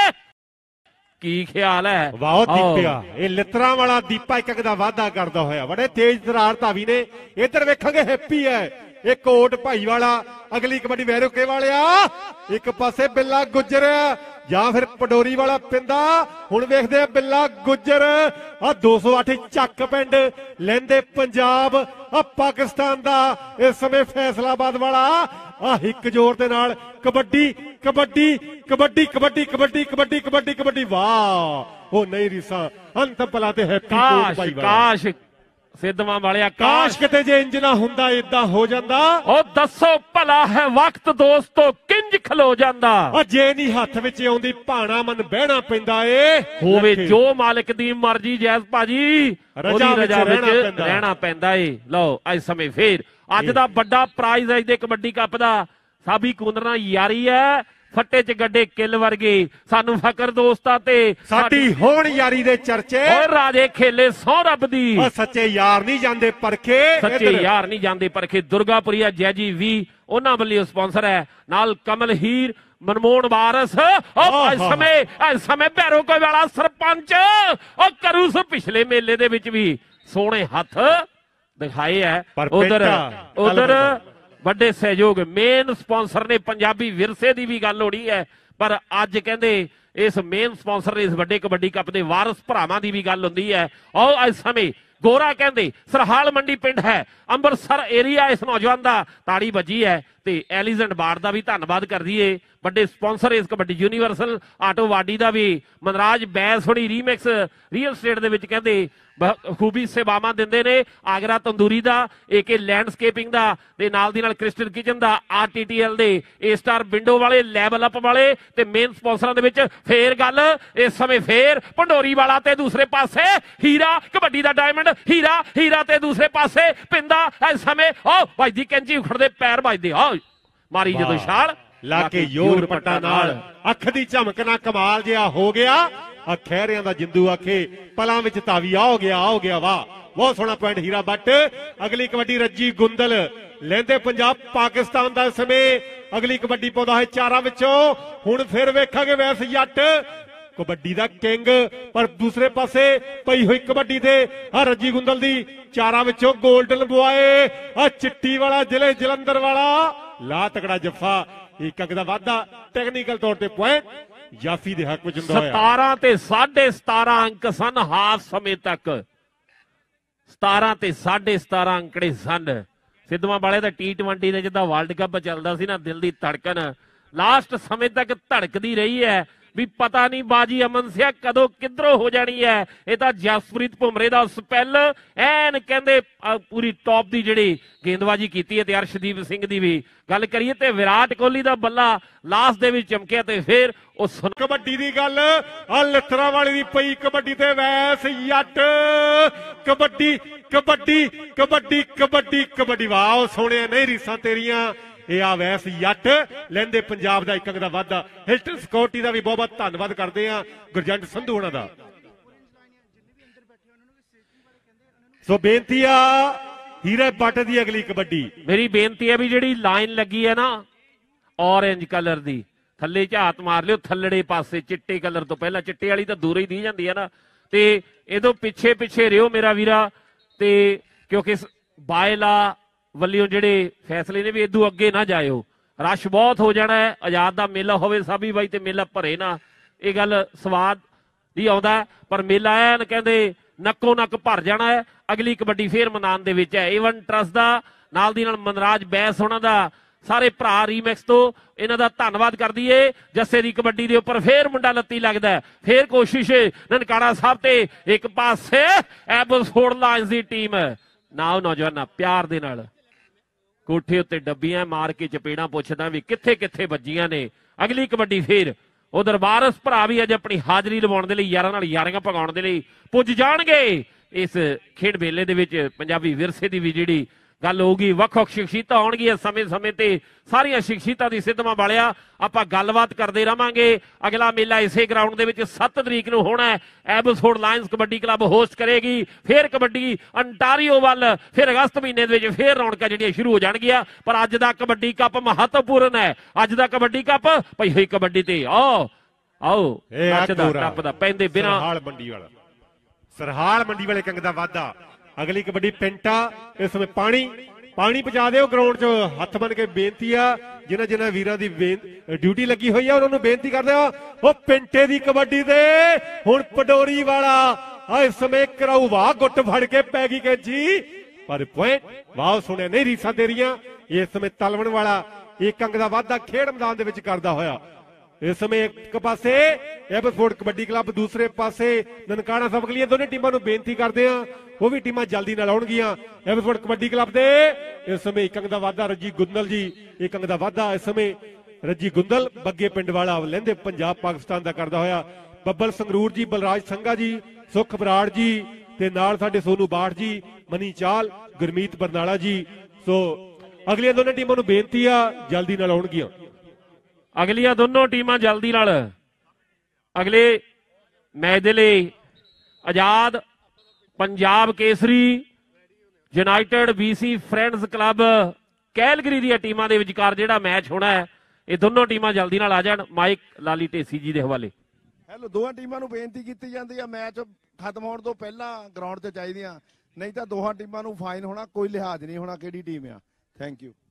ਕੀ ਖਿਆਲ ਹੈ? ਵਾਹ ਦੀਪਿਆ, ਇਹ ਲਿੱਤਰਾਂ ਵਾਲਾ ਦੀਪਾ ਇੱਕ ਦਾ ਵਾਅਦਾ ਕਰਦਾ ਹੋਇਆ। ਬੜੇ ਤੇਜ਼ ਤਰਾਰ ਧਾਵੀ ਨੇ। ਇੱਧਰ ਵੇਖਾਂਗੇ ਹੈਪੀ ਹੈ, ਇਹ ਕੋਟ ਭਾਈ ਵਾਲਾ। ਅਗਲੀ ਕਬੱਡੀ ਵੈਰੋਕੇ ਵਾਲਿਆ, ਇੱਕ ਪਾਸੇ ਬਿੱਲਾ ਗੁੱਜਰ ਜਾਂ ਫਿਰ ਪਡੋਰੀ ਵਾਲਾ ਪਿੰਦਾ। ਹੁਣ ਵੇਖਦੇ ਆ ਬਿੱਲਾ ਗੁੱਜਰ 208 ਚੱਕ ਪਿੰਡ ਲੈਂਦੇ ਪੰਜਾਬ ਪਾਕਿਸਤਾਨ ਦਾ ਇਸ ਸਮੇਂ ਫੈਸਲਾਬਾਦ ਵਾਲਾ ਇੱਕ ਜ਼ੋਰ ਦੇ ਨਾਲ ਕਬੱਡੀ ਕਬੱਡੀ ਕਬੱਡੀ ਕਬੱਡੀ ਕਬੱਡੀ ਕਬੱਡੀ ਕਬੱਡੀ ਕਬੱਡੀ। ਵਾਹ ਉਹ ਨਹੀਂ ਰੀਸਾ ਅੰਤ ਭਲਾ ਤੇ ਹੈਪੀ ਕੋਟ ਭਾਈ ਵਾਲਾ। ਕਾਸ਼ ਸਿੱਧਵਾਂ ਵਾਲਿਆ, ਕਾਸ਼ ਕਿਤੇ ਜੇ ਇੰਜ ਨਾ ਹੁੰਦਾ, ਇਦਾਂ ਹੋ ਜਾਂਦਾ। ਉਹ ਦੱਸੋ ਭਲਾ ਹੈ ਵਕਤ ਦੋਸਤੋ ਇੰਜ ਖਲੋ ਜਾਂਦਾ। ਜੇ ਨਹੀਂ ਹੱਥ ਵਿੱਚ ਆਉਂਦੀ ਭਾਣਾ ਮਨ ਬਹਿਣਾ ਪੈਂਦਾ ਏ। ਹੋਵੇ ਜੋ ਮਾਲਕ ਦੀ ਮਰਜ਼ੀ ਜੈਸ ਭਾਜੀ ਰਜਾ ਵਿੱਚ ਰਹਿਣਾ ਪੈਂਦਾ ਏ। ਲਓ ਇਸ ਸਮੇਂ ਫੇਰ ਅੱਜ ਦਾ ਵੱਡਾ ਪ੍ਰਾਈਜ਼ ਹੈ ਦੇ ਕਬੱਡੀ ਕੱਪ ਦਾ। ਸਾਬੀ ਕੁੰਦਰਾ ਯਾਰੀ ਹੈ, ਫੱਟੇ ਚ ਗੱਡੇ ਕਿੱਲ ਵਰਗੇ, ਸਾਨੂੰ ਫਕਰ ਦੋਸਤਾਂ ਤੇ ਸਾਡੀ ਹੋਣ ਯਾਰੀ ਦੇ ਚਰਚੇ। ਓਏ ਰਾਜੇ ਖੇਲੇ ਸਹੁੰ ਰੱਬ ਦੀ, ਸੱਚੇ ਯਾਰ ਨਹੀਂ ਜਾਂਦੇ ਪਰਖੇ, ਸੱਚੇ ਯਾਰ ਨਹੀਂ ਜਾਂਦੇ ਪਰਖੇ। ਦੁਰਗਾਪੁਰੀਆ ਜੈਜੀ ਵੀ ਉਹਨਾਂ ਵੱਲੋਂ ਸਪਾਂਸਰ ਹੈ, ਨਾਲ ਕਮਲ ਹੀਰ, ਮਨਮੋਹਨ ਵਾਰਸ। ਇਸ ਸਮੇਂ ਭੈਰੋ ਕੋਈ ਵਾਲਾ ਸਰਪੰਚ ਉਹ ਕਰੂ ਸੋ ਪਿਛਲੇ ਮੇਲੇ ਦੇ ਵਿੱਚ ਵੀ ਸੋਹਣੇ ਹੱਥ ਦਿਖਾਏ ਹੈ। ਉਧਰ ਵੱਡੇ ਸਹਿਯੋਗ ਮੇਨ ਸਪਾਂਸਰ ਨੇ ਪੰਜਾਬੀ ਵਿਰਸੇ ਦੀ ਵੀ ਗੱਲ ਹੋਣੀ ਹੈ, ਪਰ ਅੱਜ ਕਹਿੰਦੇ ਇਸ ਮੇਨ ਸਪਾਂਸਰ ਨੇ ਇਸ ਵੱਡੇ ਕਬੱਡੀ ਕੱਪ ਦੇ ਵਾਰਸ ਭਰਾਵਾਂ ਦੀ ਵੀ ਗੱਲ ਹੁੰਦੀ ਹੈ। ਔਰ ਇਸ ਸਮੇਂ ਗੋਰਾ ਕਹਿੰਦੇ ਸਰਹਾਲ ਮੰਡੀ ਪਿੰਡ ਹੈ, ਅੰਮ੍ਰਿਤਸਰ ਏਰੀਆ ਇਸ ਨੌਜਵਾਨ ਦਾ ਤਾੜੀ ਵੱਜੀ ਹੈ ਤੇ ਐਲੀਜ਼ੈਂਡ ਬਾੜ ਦਾ ਵੀ ਧੰਨਵਾਦ ਕਰਦੀ ਏ। ਵੱਡੇ ਸਪਾਂਸਰ ਇਸ ਕਬੱਡੀ ਯੂਨੀਵਰਸਲ ਆਟੋ ਵਾਡੀ ਦਾ ਵੀ ਮਨਰਾਜ ਬੈਸ ਹੋਣੀ ਰੀਮਿਕਸ ਰੀਅਲ ਸਟੇਟ ਦੇ ਵਿੱਚ ਕਹਿੰਦੇ ਖੂਬੀ ਸੇਵਾਵਾਂ ਦਿੰਦੇ ਨੇ। ਆਗਰਾ ਤੰਦੂਰੀ ਦਾ, ਏਕੇ ਲੈਂਡਸਕੇਪਿੰਗ ਦਾ ਤੇ ਨਾਲ ਦੀ ਨਾਲ ਕ੍ਰਿਸਟਲ ਕਿਚਨ ਦਾ, RTTL ਦੇ ਏ ਸਟਾਰ ਵਿੰਡੋ ਵਾਲੇ, ਲੈਵਲ ਅਪ ਵਾਲੇ ਤੇ ਮੇਨ ਸਪਾਂਸਰਾਂ ਦੇ ਵਿੱਚ ਫੇਰ ਗੱਲ ਇਸ ਸਮੇਂ ਫੇਰ ਭੰਡੋਰੀ ਵਾਲਾ ਤੇ ਦੂਸਰੇ ਪਾਸੇ ਹੀਰਾ ਕਬੱਡੀ ਦਾ ਡਾਇਮੰਡ ਹੀਰਾ ਤੇ ਦੂਸਰੇ ਪਾਸੇ ਪਿੰਦਾ। ਇਸ ਸਮੇਂ ਵੱਜਦੀ ਕੈਂਚੀ ਉਖੜਦੇ ਪੈਰ ਵੱਜਦੇ ਮਾਰੀ ਜਦੋਂ ਛਾਲ ਲਾ ਕੇ ਯੋਰ ਪੱਟਾ ਨਾਲ ਅੱਖ ਦੀ ਝਮਕ ਨਾਲ ਕਮਾਲ ਜਿਹਾ ਹੋ ਗਿਆ। ਖਹਿਰਿਆਂ ਦਾ ਜਿੰਦੂ ਆਖੇ ਪਲਾਂ ਵਿੱਚ ਤਾਵੀ ਆ ਹੋ ਗਿਆ ਵਾਹ ਬਹੁਤ ਸੋਹਣਾ ਪੁਆਇੰਟ ਹੀਰਾ ਬੱਟ। ਅਗਲੀ ਕਬੱਡੀ ਰੱਜੀ ਗੁੰਦਲ ਲੈਂਦੇ ਪੰਜਾਬ ਪਾਕਿਸਤਾਨ ਦਾ ਸਮੇਂ ਅਗਲੀ ਕਬੱਡੀ ਪਾਉਂਦਾ ਹੈ ਚਾਰਾਂ ਵਿੱਚੋਂ। ਹੁਣ ਫਿਰ ਵੇਖਾਂਗੇ ਵੈਸ ਜੱਟ ਕਬੱਡੀ ਦਾ ਕਿੰਗ, ਪਰ ਦੂਸਰੇ ਪਾਸੇ ਪਈ ਹੋਈ ਕਬੱਡੀ ਤੇ ਰੱਜੀ ਗੁੰਦਲ ਦੀ ਚਾਰਾਂ ਵਿੱਚੋਂ ਗੋਲਡਨ ਬੁਆਏ ਚਿੱਟੀ ਵਾਲਾ ਜ਼ਿਲ੍ਹੇ ਜਲੰਧਰ ਵਾਲਾ ਲਾ ਤਕੜਾ ਜੱਫਾ। ਇੱਕ ਅੰਕ ਦਾ ਵਾਧਾ ਟੈਕਨੀਕਲ ਤੌਰ ਤੇ ਪੁਆਇੰਟ ਜਾਫੀ ਦੇ ਹੱਕ ਵਿੱਚ ਹੁੰਦਾ ਹੋਇਆ। 17 ਤੇ 17.5 ਅੰਕ ਸਨ ਹਾਫ ਸਮੇਂ ਤੱਕ। 17 ਤੇ 17.5 ਅੰਕੜੇ ਸਨ। ਸਿੱਧਵਾਂ ਵਾਲੇ ਦਾ T20 ਦੇ ਜਿੱਦਾਂ ਵਰਲਡ ਕੱਪ ਚੱਲਦਾ ਸੀ ਨਾ, ਦਿਲ ਦੀ ਧੜਕਨ ਲਾਸਟ ਸਮੇਂ ਤੱਕ ਧੜਕਦੀ ਰਹੀ ਹੈ ਵੀ ਪਤਾ ਨਹੀਂ ਬਾਜੀ ਅਮਨ ਸਿਆ ਕਦੋਂ ਕਿੱਧਰੋਂ ਹੋ ਜਾਣੀ ਹੈ। ਇਹ ਤਾਂ ਜਸਪ੍ਰੀਤ ਭੁਮਰੇ ਦਾ ਸਪੈਲ ਐਨ ਕਹਿੰਦੇ ਪੂਰੀ ਟੌਪ ਦੀ ਜਿਹੜੀ ਗੇਂਦਬਾਜ਼ੀ ਕੀਤੀ ਹੈ ਤੇ ਅਰਸ਼ਦੀਪ ਸਿੰਘ ਦੀ ਵੀ ਗੱਲ ਕਰੀਏ ਤੇ ਵਿਰਾਟ ਕੋਹਲੀ ਦਾ ਬੱਲਾ ਲਾਸਟ ਦੇ ਵਿੱਚ ਚਮਕਿਆ ਤੇ ਫਿਰ ਉਸ ਕਬੱਡੀ ਦੀ ਗੱਲ ਲੱਥਰਾ ਵਾਲੀ ਦੀ ਪਈ ਕਬੱਡੀ ਤੇ ਵੈਸ ਜੱਟ ਕਬੱਡੀ ਵਾਹ ਸੋਹਣਿਆ ਨਹੀਂ ਰੀਸਾਂ ਤੇਰੀਆਂ। ਇਹ ਆ ਵੈਸ ਜੱਟ ਲੈਂਦੇ ਪੰਜਾਬ ਦਾ ਇੱਕ ਅੰਕ ਦਾ ਵਾਧਾ। ਹਿਲਟਨ ਸਿਕਿਉਰਿਟੀ ਦਾ ਵੀ ਬਹੁਤ ਬਹੁਤ ਧੰਨਵਾਦ ਕਰਦੇ ਆ ਗੁਰਜੰਟ ਸੰਧੂ ਹੋਣਾ ਦਾ। ਸੋ ਬੇਨਤੀ ਆ ਹੀਰੇ ਬੱਟ ਦੀ ਅਗਲੀ ਕਬੱਡੀ। ਮੇਰੀ ਬੇਨਤੀ ਹੈ ਵੀ ਜਿਹੜੀ ਲਾਈਨ ਲੱਗੀ ਹੈ ਨਾ ਔਰੇਂਜ ਕਲਰ ਦੀ, ਥੱਲੇ ਝਾਤ ਮਾਰ ਲਿਓ ਥੱਲੜੇ ਪਾਸੇ ਚਿੱਟੇ ਕਲਰ ਤੋਂ ਪਹਿਲਾਂ। ਚਿੱਟੇ ਵਾਲੀ ਤਾਂ ਦੂਰੇ ਹੀ ਦੀ ਜਾਂਦੀ ਹੈ ਨਾ, ਤੇ ਇਹਦੋਂ ਪਿੱਛੇ ਰਿਓ ਮੇਰਾ ਵੀਰਾ। ਤੇ ਕਿਉਂਕਿ ਬਾਇਲਾ ਵੱਲੋਂ ਜਿਹੜੇ ਫੈਸਲੇ ਨੇ ਵੀ ਇਦੋਂ ਅੱਗੇ ਨਾ ਜਾਇਓ, ਰਸ਼ ਬਹੁਤ ਹੋ ਜਾਣਾ ਹੈ। ਆਜ਼ਾਦ ਦਾ ਮੇਲਾ ਹੋਵੇ ਸਾਬੀ ਬਾਈ ਤੇ ਮੇਲਾ ਭਰੇ ਨਾ, ਇਹ ਗੱਲ ਸਵਾਦ ਹੀ ਆਉਂਦਾ, ਪਰ ਮੇਲਾ ਐਨ ਕਹਿੰਦੇ ਨੱਕੋ ਨੱਕ ਭਰ ਜਾਣਾ ਹੈ। ਅਗਲੀ ਕਬੱਡੀ ਫੇਰ ਮੈਦਾਨ ਦੇ ਵਿੱਚ ਹੈ ਏਵਨ ਟਰਸਟ ਦਾ, ਨਾਲ ਦੀ ਨਾਲ ਮਨਰਾਜ ਬੈਸ ਹੋਣਾ ਦਾ, ਸਾਰੇ ਭਰਾ ਰੀਮੈਕਸ ਤੋਂ ਇਹਨਾਂ ਦਾ ਧੰਨਵਾਦ ਕਰਦੀ ਏ। ਜੱਸੇ ਦੀ ਕਬੱਡੀ ਦੇ ਉੱਪਰ ਫੇਰ ਮੁੰਡਾ ਲੱਤੀ ਲੱਗਦਾ, ਫੇਰ ਕੋਸ਼ਿਸ਼ ਨਨਕਾਣਾ ਸਾਹਿਬ ਤੇ ਇੱਕ ਪਾਸੇ ਐਬਸਫੋਰਡ ਲਾਇਨਸ ਦੀ ਟੀਮ ਨਾ ਨੌਜਵਾਨਾਂ ਪਿਆਰ ਦੇ ਨਾਲ ਕੋਠੇ ਉੱਤੇ ਡੱਬੀਆਂ ਮਾਰ ਕੇ ਚਪੇੜਾਂ ਪੁੱਛਦਾ ਵੀ ਕਿੱਥੇ ਕਿੱਥੇ ਵੱਜੀਆਂ ਨੇ। ਅਗਲੀ ਕਬੱਡੀ ਫੇਰ ਉਧਰ ਵਾਰਸ ਭਰਾ ਵੀ ਅੱਜ ਆਪਣੀ ਹਾਜ਼ਰੀ ਲਵਾਉਣ ਦੇ ਲਈ ਯਾਰਾਂ ਨਾਲ ਯਾਰੀਆਂ ਪਗਾਉਣ ਦੇ ਲਈ ਪੁੱਜ ਜਾਣਗੇ ਇਸ ਖੇਡ ਮੇਲੇ ਦੇ ਵਿੱਚ। ਪੰਜਾਬੀ ਵਿਰਸੇ ਦੀ ਵੀ ਜਿਹੜੀ ਗੱਲ ਹੋਊਗੀ, ਵੱਖ-ਵੱਖ ਸ਼ਖਸੀਅਤਾਂ ਆਉਣਗੀਆਂ ਸਮੇਂ ਤੇ ਸਾਰੀਆਂ ਸ਼ਖਸੀਅਤਾਂ ਦੀ ਸਿੱਧਵਾਂ ਵਾਲਿਆ ਆਪਾਂ ਗੱਲਬਾਤ ਕਰਦੇ ਰਵਾਂਗੇ। ਅਗਲਾ ਮੇਲਾ ਇਸੇ ਗਰਾਊਂਡ ਦੇ ਵਿੱਚ 7 ਤਰੀਕ ਨੂੰ ਹੋਣਾ ਹੈ। Abbotsford Lions kabaddi Club host ਕਰੇਗੀ। ਫਿਰ ਕਬੱਡੀ ਅੰਟਾਰੀਓ ਵੱਲ ਫਿਰ ਅਗਸਤ ਮਹੀਨੇ ਦੇ ਵਿੱਚ ਫਿਰ ਰੌਣਕਾਂ ਜਿਹੜੀਆਂ ਸ਼ੁਰੂ ਹੋ ਜਾਣਗੀਆਂ। ਪਰ ਅੱਜ ਦਾ ਕਬੱਡੀ ਕੱਪ ਮਹੱਤਵਪੂਰਨ ਹੈ। ਅੱਜ ਦਾ ਕਬੱਡੀ ਕੱਪ ਪਈ ਹੋਈ ਕਬੱਡੀ ਤੇ ਆਓ ਨੱਚਦਾ ਟੱਪਦਾ ਪੈਂਦੇ ਬਿਨਾਂ ਸਰਹਾਲ ਮੰਡੀ ਵਾਲੇ ਕੰਗ ਦਾ ਵਾਧਾ। ਅਗਲੀ ਕਬੱਡੀ ਪਿੰਟਾ। ਇਸ ਸਮੇਂ ਪਾਣੀ ਪਹੁੰਚਾ ਦਿਓ ਗਰਾਊਂਡ 'ਚ। ਹੱਥ ਬਣ ਕੇ ਬੇਨਤੀ ਆ ਜਿਨ੍ਹਾਂ ਵੀਰਾਂ ਦੀ ਡਿਊਟੀ ਲੱਗੀ ਹੋਈ ਆ ਉਹਨਾਂ ਨੂੰ ਬੇਨਤੀ ਕਰਦੇ ਆ ਉਹ ਪਿੰਟੇ ਦੀ ਕਬੱਡੀ ਦੇ ਹੁਣ ਪਡੋਰੀ ਵਾਲਾ ਇਸ ਸਮੇਂ ਕਰਾਊ ਵਾਹ ਗੁੱਟ ਫੜ ਕੇ ਪੈ ਗਈ ਕੈਂਚੀ, ਪਰ ਪੁਆਇੰਟ ਵਾਹ ਸੁਣਿਆ ਨਹੀਂ ਰੀਸਾਂ ਤੇਰੀਆਂ। ਇਸ ਸਮੇਂ ਤਲਵਣ ਵਾਲਾ ਇੱਕ ਅੰਕ ਦਾ ਵਾਧਾ ਖੇਡ ਮੈਦਾਨ ਦੇ ਵਿੱਚ ਕਰਦਾ ਹੋਇਆ। ਇਸ ਸਮੇਂ ਇੱਕ ਪਾਸੇ ਐਬਸਫੋਰਡ ਕਬੱਡੀ ਕਲੱਬ, ਦੂਸਰੇ ਪਾਸੇ ਨਨਕਾਣਾ ਸਾਹਿਬ ਲਈ ਦੋਨੇ ਟੀਮਾਂ ਨੂੰ ਬੇਨਤੀ ਕਰਦੇ ਆ ਉਹ ਵੀ ਟੀਮਾਂ ਜਲਦੀ ਨਾਲ ਆਉਣਗੀਆਂ। ਐਬਸਫੋਰਡ ਕਬੱਡੀ ਕਲੱਬ ਦੇ ਇਸ ਸਮੇਂ ਇੱਕ ਅੰਕ ਦਾ ਵਾਧਾ ਰੱਜੀ ਗੁੰਦਲ ਜੀ, ਇੱਕ ਅੰਕ ਦਾ ਵਾਧਾ ਇਸ ਸਮੇਂ ਰੱਜੀ ਗੁੰਦਲ, ਬੱਗੇ ਪਿੰਡ ਵਾਲਾ ਲਹਿੰਦੇ ਪੰਜਾਬ ਪਾਕਿਸਤਾਨ ਦਾ ਕਰਦਾ ਹੋਇਆ, ਬੱਬਲ ਸੰਗਰੂਰ ਜੀ, ਬਲਰਾਜ ਸੰਘਾ ਜੀ, ਸੁਖ ਬਰਾੜ ਜੀ ਤੇ ਨਾਲ ਸਾਡੇ ਸੋਨੂ ਬਾਠ ਜੀ, ਮਨੀ ਚਾਲ, ਗੁਰਮੀਤ ਬਰਨਾਲਾ ਜੀ। ਸੋ ਅਗਲੀਆਂ ਦੋਨੇ ਟੀਮਾਂ ਨੂੰ ਬੇਨਤੀ ਆ ਜਲਦੀ ਨਾਲ ਆਉਣਗੀਆਂ। ਅਗਲੀਆਂ ਦੋਨੋਂ ਟੀਮਾਂ ਜਲਦੀ ਨਾਲ ਅਗਲੇ ਮੈਚ ਦੇ ਲਈ Azad Punjab Kesari United BC Friends Club Calgary ਦੀਆਂ ਟੀਮਾਂ ਦੇ ਵਿਚਕਾਰ ਜਿਹੜਾ ਮੈਚ ਹੋਣਾ ਹੈ, ਇਹ ਦੋਨੋਂ ਟੀਮਾਂ ਜਲਦੀ ਨਾਲ ਆ ਜਾਣ। ਮਾਈਕ ਲਾਲੀ ਢੇਸੀ ਜੀ ਦੇ ਹਵਾਲੇ। ਹੈਲੋ, ਦੋਹਾਂ ਟੀਮਾਂ ਨੂੰ ਬੇਨਤੀ ਕੀਤੀ ਜਾਂਦੀ ਆ ਮੈਚ ਖਤਮ ਹੋਣ ਤੋਂ ਪਹਿਲਾਂ ਗਰਾਊਂਡ ਤੇ ਚਾਹੀਦੀਆਂ, ਨਹੀਂ ਤਾਂ ਦੋਹਾਂ ਟੀਮਾਂ ਨੂੰ ਫਾਈਨ ਹੋਣਾ, ਕੋਈ ਲਿਹਾਜ਼ ਨਹੀਂ ਹੋਣਾ ਕਿਹੜੀ ਟੀਮ ਆ। Thank you.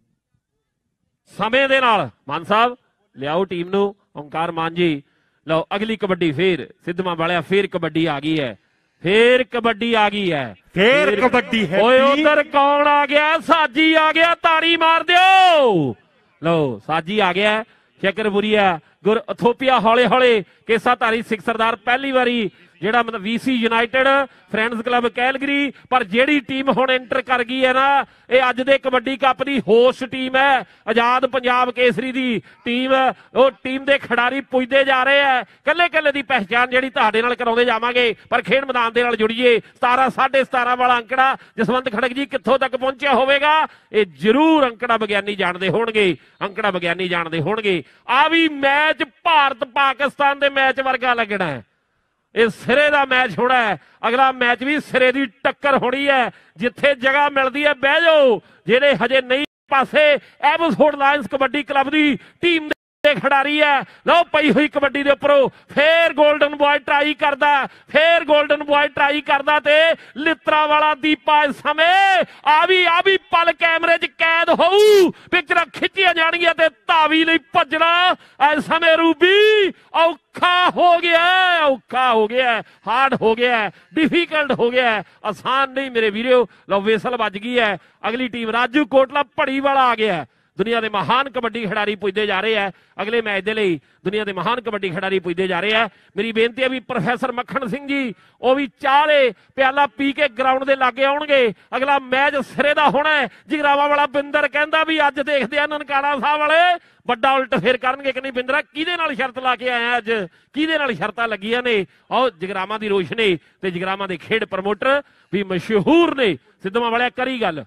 ਸਮੇਂ ਦੇ ਨਾਲ ਮਾਨ ਸਾਹਿਬ ਲਿਆਓ ਟੀਮ ਨੂੰ। ਓਂਕਾਰ ਮਾਨ ਜੀ, ਲਓ ਅਗਲੀ ਕਬੱਡੀ ਫੇਰ ਸਿੱਧਵਾਂ ਵਾਲਿਆ, ਫੇਰ ਕਬੱਡੀ ਆ ਗਈ ਹੈ, ਫੇਰ ਕਬੱਡੀ ਆ ਗਈ ਹੈ, ਫੇਰ ਕਬੱਡੀ ਹੈ। ਓਏ ਉਧਰ ਕੌਣ ਆ ਗਿਆ? ਸਾਜੀ ਆ ਗਿਆ, ਤਾੜੀ ਮਾਰ ਦਿਓ। ਲਓ ਸਾਜੀ ਆ ਗਿਆ, ਸ਼ਕਰਪੁਰੀਆ ਗੁਰ ਇਥੋਪੀਆ ਹੌਲੇ ਹੌਲੇ ਕੇਸਾਧਾਰੀ ਸਿੱਖ ਸਰਦਾਰ ਪਹਿਲੀ ਵਾਰੀ ਜਿਹੜਾ ਮਤਲਬ BC United Friends Club Calgary. ਪਰ ਜਿਹੜੀ ਟੀਮ ਹੁਣ ਐਂਟਰ ਕਰ ਗਈ ਹੈ ਨਾ, ਇਹ ਅੱਜ ਦੇ ਕਬੱਡੀ ਕੱਪ ਦੀ ਹੋਸਟ ਟੀਮ ਹੈ, ਆਜ਼ਾਦ ਪੰਜਾਬ ਕੇਸਰੀ ਦੀ ਟੀਮ। ਉਹ ਟੀਮ ਦੇ ਖਿਡਾਰੀ ਪੁੱਜਦੇ ਜਾ ਰਹੇ ਆ, ਕੱਲੇ ਕੱਲੇ ਦੀ ਪਹਿਚਾਣ ਜਿਹੜੀ ਤੁਹਾਡੇ ਨਾਲ ਕਰਾਉਂਦੇ ਜਾਵਾਂਗੇ। ਪਰ ਖੇਡ ਮੈਦਾਨ ਦੇ ਨਾਲ ਜੁੜੀਏ। 17 17.5 ਵਾਲਾ ਅੰਕੜਾ ਜਸਵੰਤ ਖੜਕ ਜੀ ਕਿੱਥੋਂ ਤੱਕ ਪਹੁੰਚਿਆ ਹੋਵੇਗਾ, ਇਹ ਜ਼ਰੂਰ ਅੰਕੜਾ ਵਿਗਿਆਨੀ ਜਾਣਦੇ ਹੋਣਗੇ, ਅੰਕੜਾ ਵਿਗਿਆਨੀ ਜਾਣਦੇ ਹੋਣਗੇ। ਆ ਵੀ ਮੈਚ ਭਾਰਤ ਪਾਕਿਸਤਾਨ ਦੇ ਮੈਚ ਵਰਗਾ ਲੱਗਣਾ ਹੈ, ਇਹ ਸਿਰੇ ਦਾ ਮੈਚ ਹੋਣਾ ਹੈ। ਅਗਲਾ ਮੈਚ ਵੀ ਸਿਰੇ ਦੀ ਟੱਕਰ ਹੋਣੀ ਹੈ, ਜਿੱਥੇ ਜਗ੍ਹਾ ਮਿਲਦੀ ਹੈ ਬਹਿ ਜਾਓ। ਜਿਹੜੇ ਹਜੇ ਨਹੀਂ ਪਾਸੇ ਐਬਸਫੋਰਡ ਲਾਇਨਸ ਕਬੱਡੀ ਕਲੱਬ ਦੀ ਟੀਮ ਦੇ ਖਿਡਾਰੀ ਹੈ। ਲਓ ਪਈ ਹੋਈ ਕਬੱਡੀ ਦੇ ਉੱਪਰੋਂ ਫੇਰ 골ਡਨ ਬॉय ਟਰਾਈ ਕਰਦਾ, ਫੇਰ 골ਡਨ ਬॉय ਟਰਾਈ ਕਰਦਾ ਤੇ ਲਿੱਤਰਾ ਵਾਲਾ ਦੀਪਾ ਇਸ ਸਮੇਂ ਆ ਵੀ ਪਲ ਕੈਮਰੇ 'ਚ ਕੈਦ ਹੋਊ। ਪਿਕਚਰਾਂ ਖਿੱਚੀਆਂ ਜਾਣਗੀਆਂ ਤੇ ਧਾਵੀ ਲਈ ਭੱਜਣਾ ਇਸ ਸਮੇਂ ਰੂਬੀ ਔਖਾ ਹੋ ਗਿਆ, ਔਖਾ ਹੋ ਗਿਆ, ਹਾਰਡ ਹੋ ਗਿਆ, ਡਿਫਿਕਲਟ ਹੋ ਗਿਆ, ਆਸਾਨ ਨਹੀਂ ਮੇਰੇ ਵੀਰੋ। ਲਓ ਵੇਸਲ ਵੱਜ ਗਈ ਹੈ। ਅਗਲੀ ਟੀਮ ਰਾਜੂ ਕੋਟਲਾ ਭੜੀ ਵਾਲਾ ਆ ਗਿਆ। ਦੁਨੀਆ ਦੇ ਮਹਾਨ ਕਬੱਡੀ ਖਿਡਾਰੀ ਪੁੱਜਦੇ ਜਾ ਰਹੇ ਆ ਅਗਲੇ ਮੈਚ ਦੇ ਲਈ। ਦੁਨੀਆ ਦੇ ਮਹਾਨ ਕਬੱਡੀ ਖਿਡਾਰੀ ਪੁੱਜਦੇ ਜਾ ਰਹੇ ਆ। ਮੇਰੀ ਬੇਨਤੀ ਹੈ ਵੀ ਪ੍ਰੋਫੈਸਰ ਮੱਖਣ ਸਿੰਘ ਜੀ ਉਹ ਵੀ ਚਾਲੇ ਪਿਆਲਾ ਪੀ ਕੇ ਗਰਾਊਂਡ ਦੇ ਲਾਗੇ ਆਉਣਗੇ। ਅਗਲਾ ਮੈਚ ਸਿਰੇ ਦਾ ਹੋਣਾ ਹੈ। ਜਗਰਾਵਾ ਵਾਲਾ ਬਿੰਦਰ ਕਹਿੰਦਾ ਵੀ ਅੱਜ ਦੇਖਦੇ ਆ ਨਨਕਾਣਾ ਸਾਹਿਬ ਵਾਲੇ ਵੱਡਾ ਉਲਟ ਫੇਰ ਕਰਨਗੇ ਕਿ ਨਹੀਂ। ਬਿੰਦਰਾ ਕਿਹਦੇ ਨਾਲ ਸ਼ਰਤ ਲਾ ਕੇ ਆਇਆ ਅੱਜ, ਕਿਹਦੇ ਨਾਲ ਸ਼ਰਤਾਂ ਲੱਗੀਆਂ ਨੇ? ਆਓ ਜਗਰਾਵਾਂ ਦੀ ਰੋਸ਼ਨੀ ਤੇ ਜਗਰਾਵਾਂ ਦੇ ਖੇਡ ਪ੍ਰਮੋਟਰ ਵੀ ਮਸ਼ਹੂਰ ਨੇ, ਸਿੱਧਵਾਂ ਵਾਲਿਆ ਕਰੀ ਗੱਲ।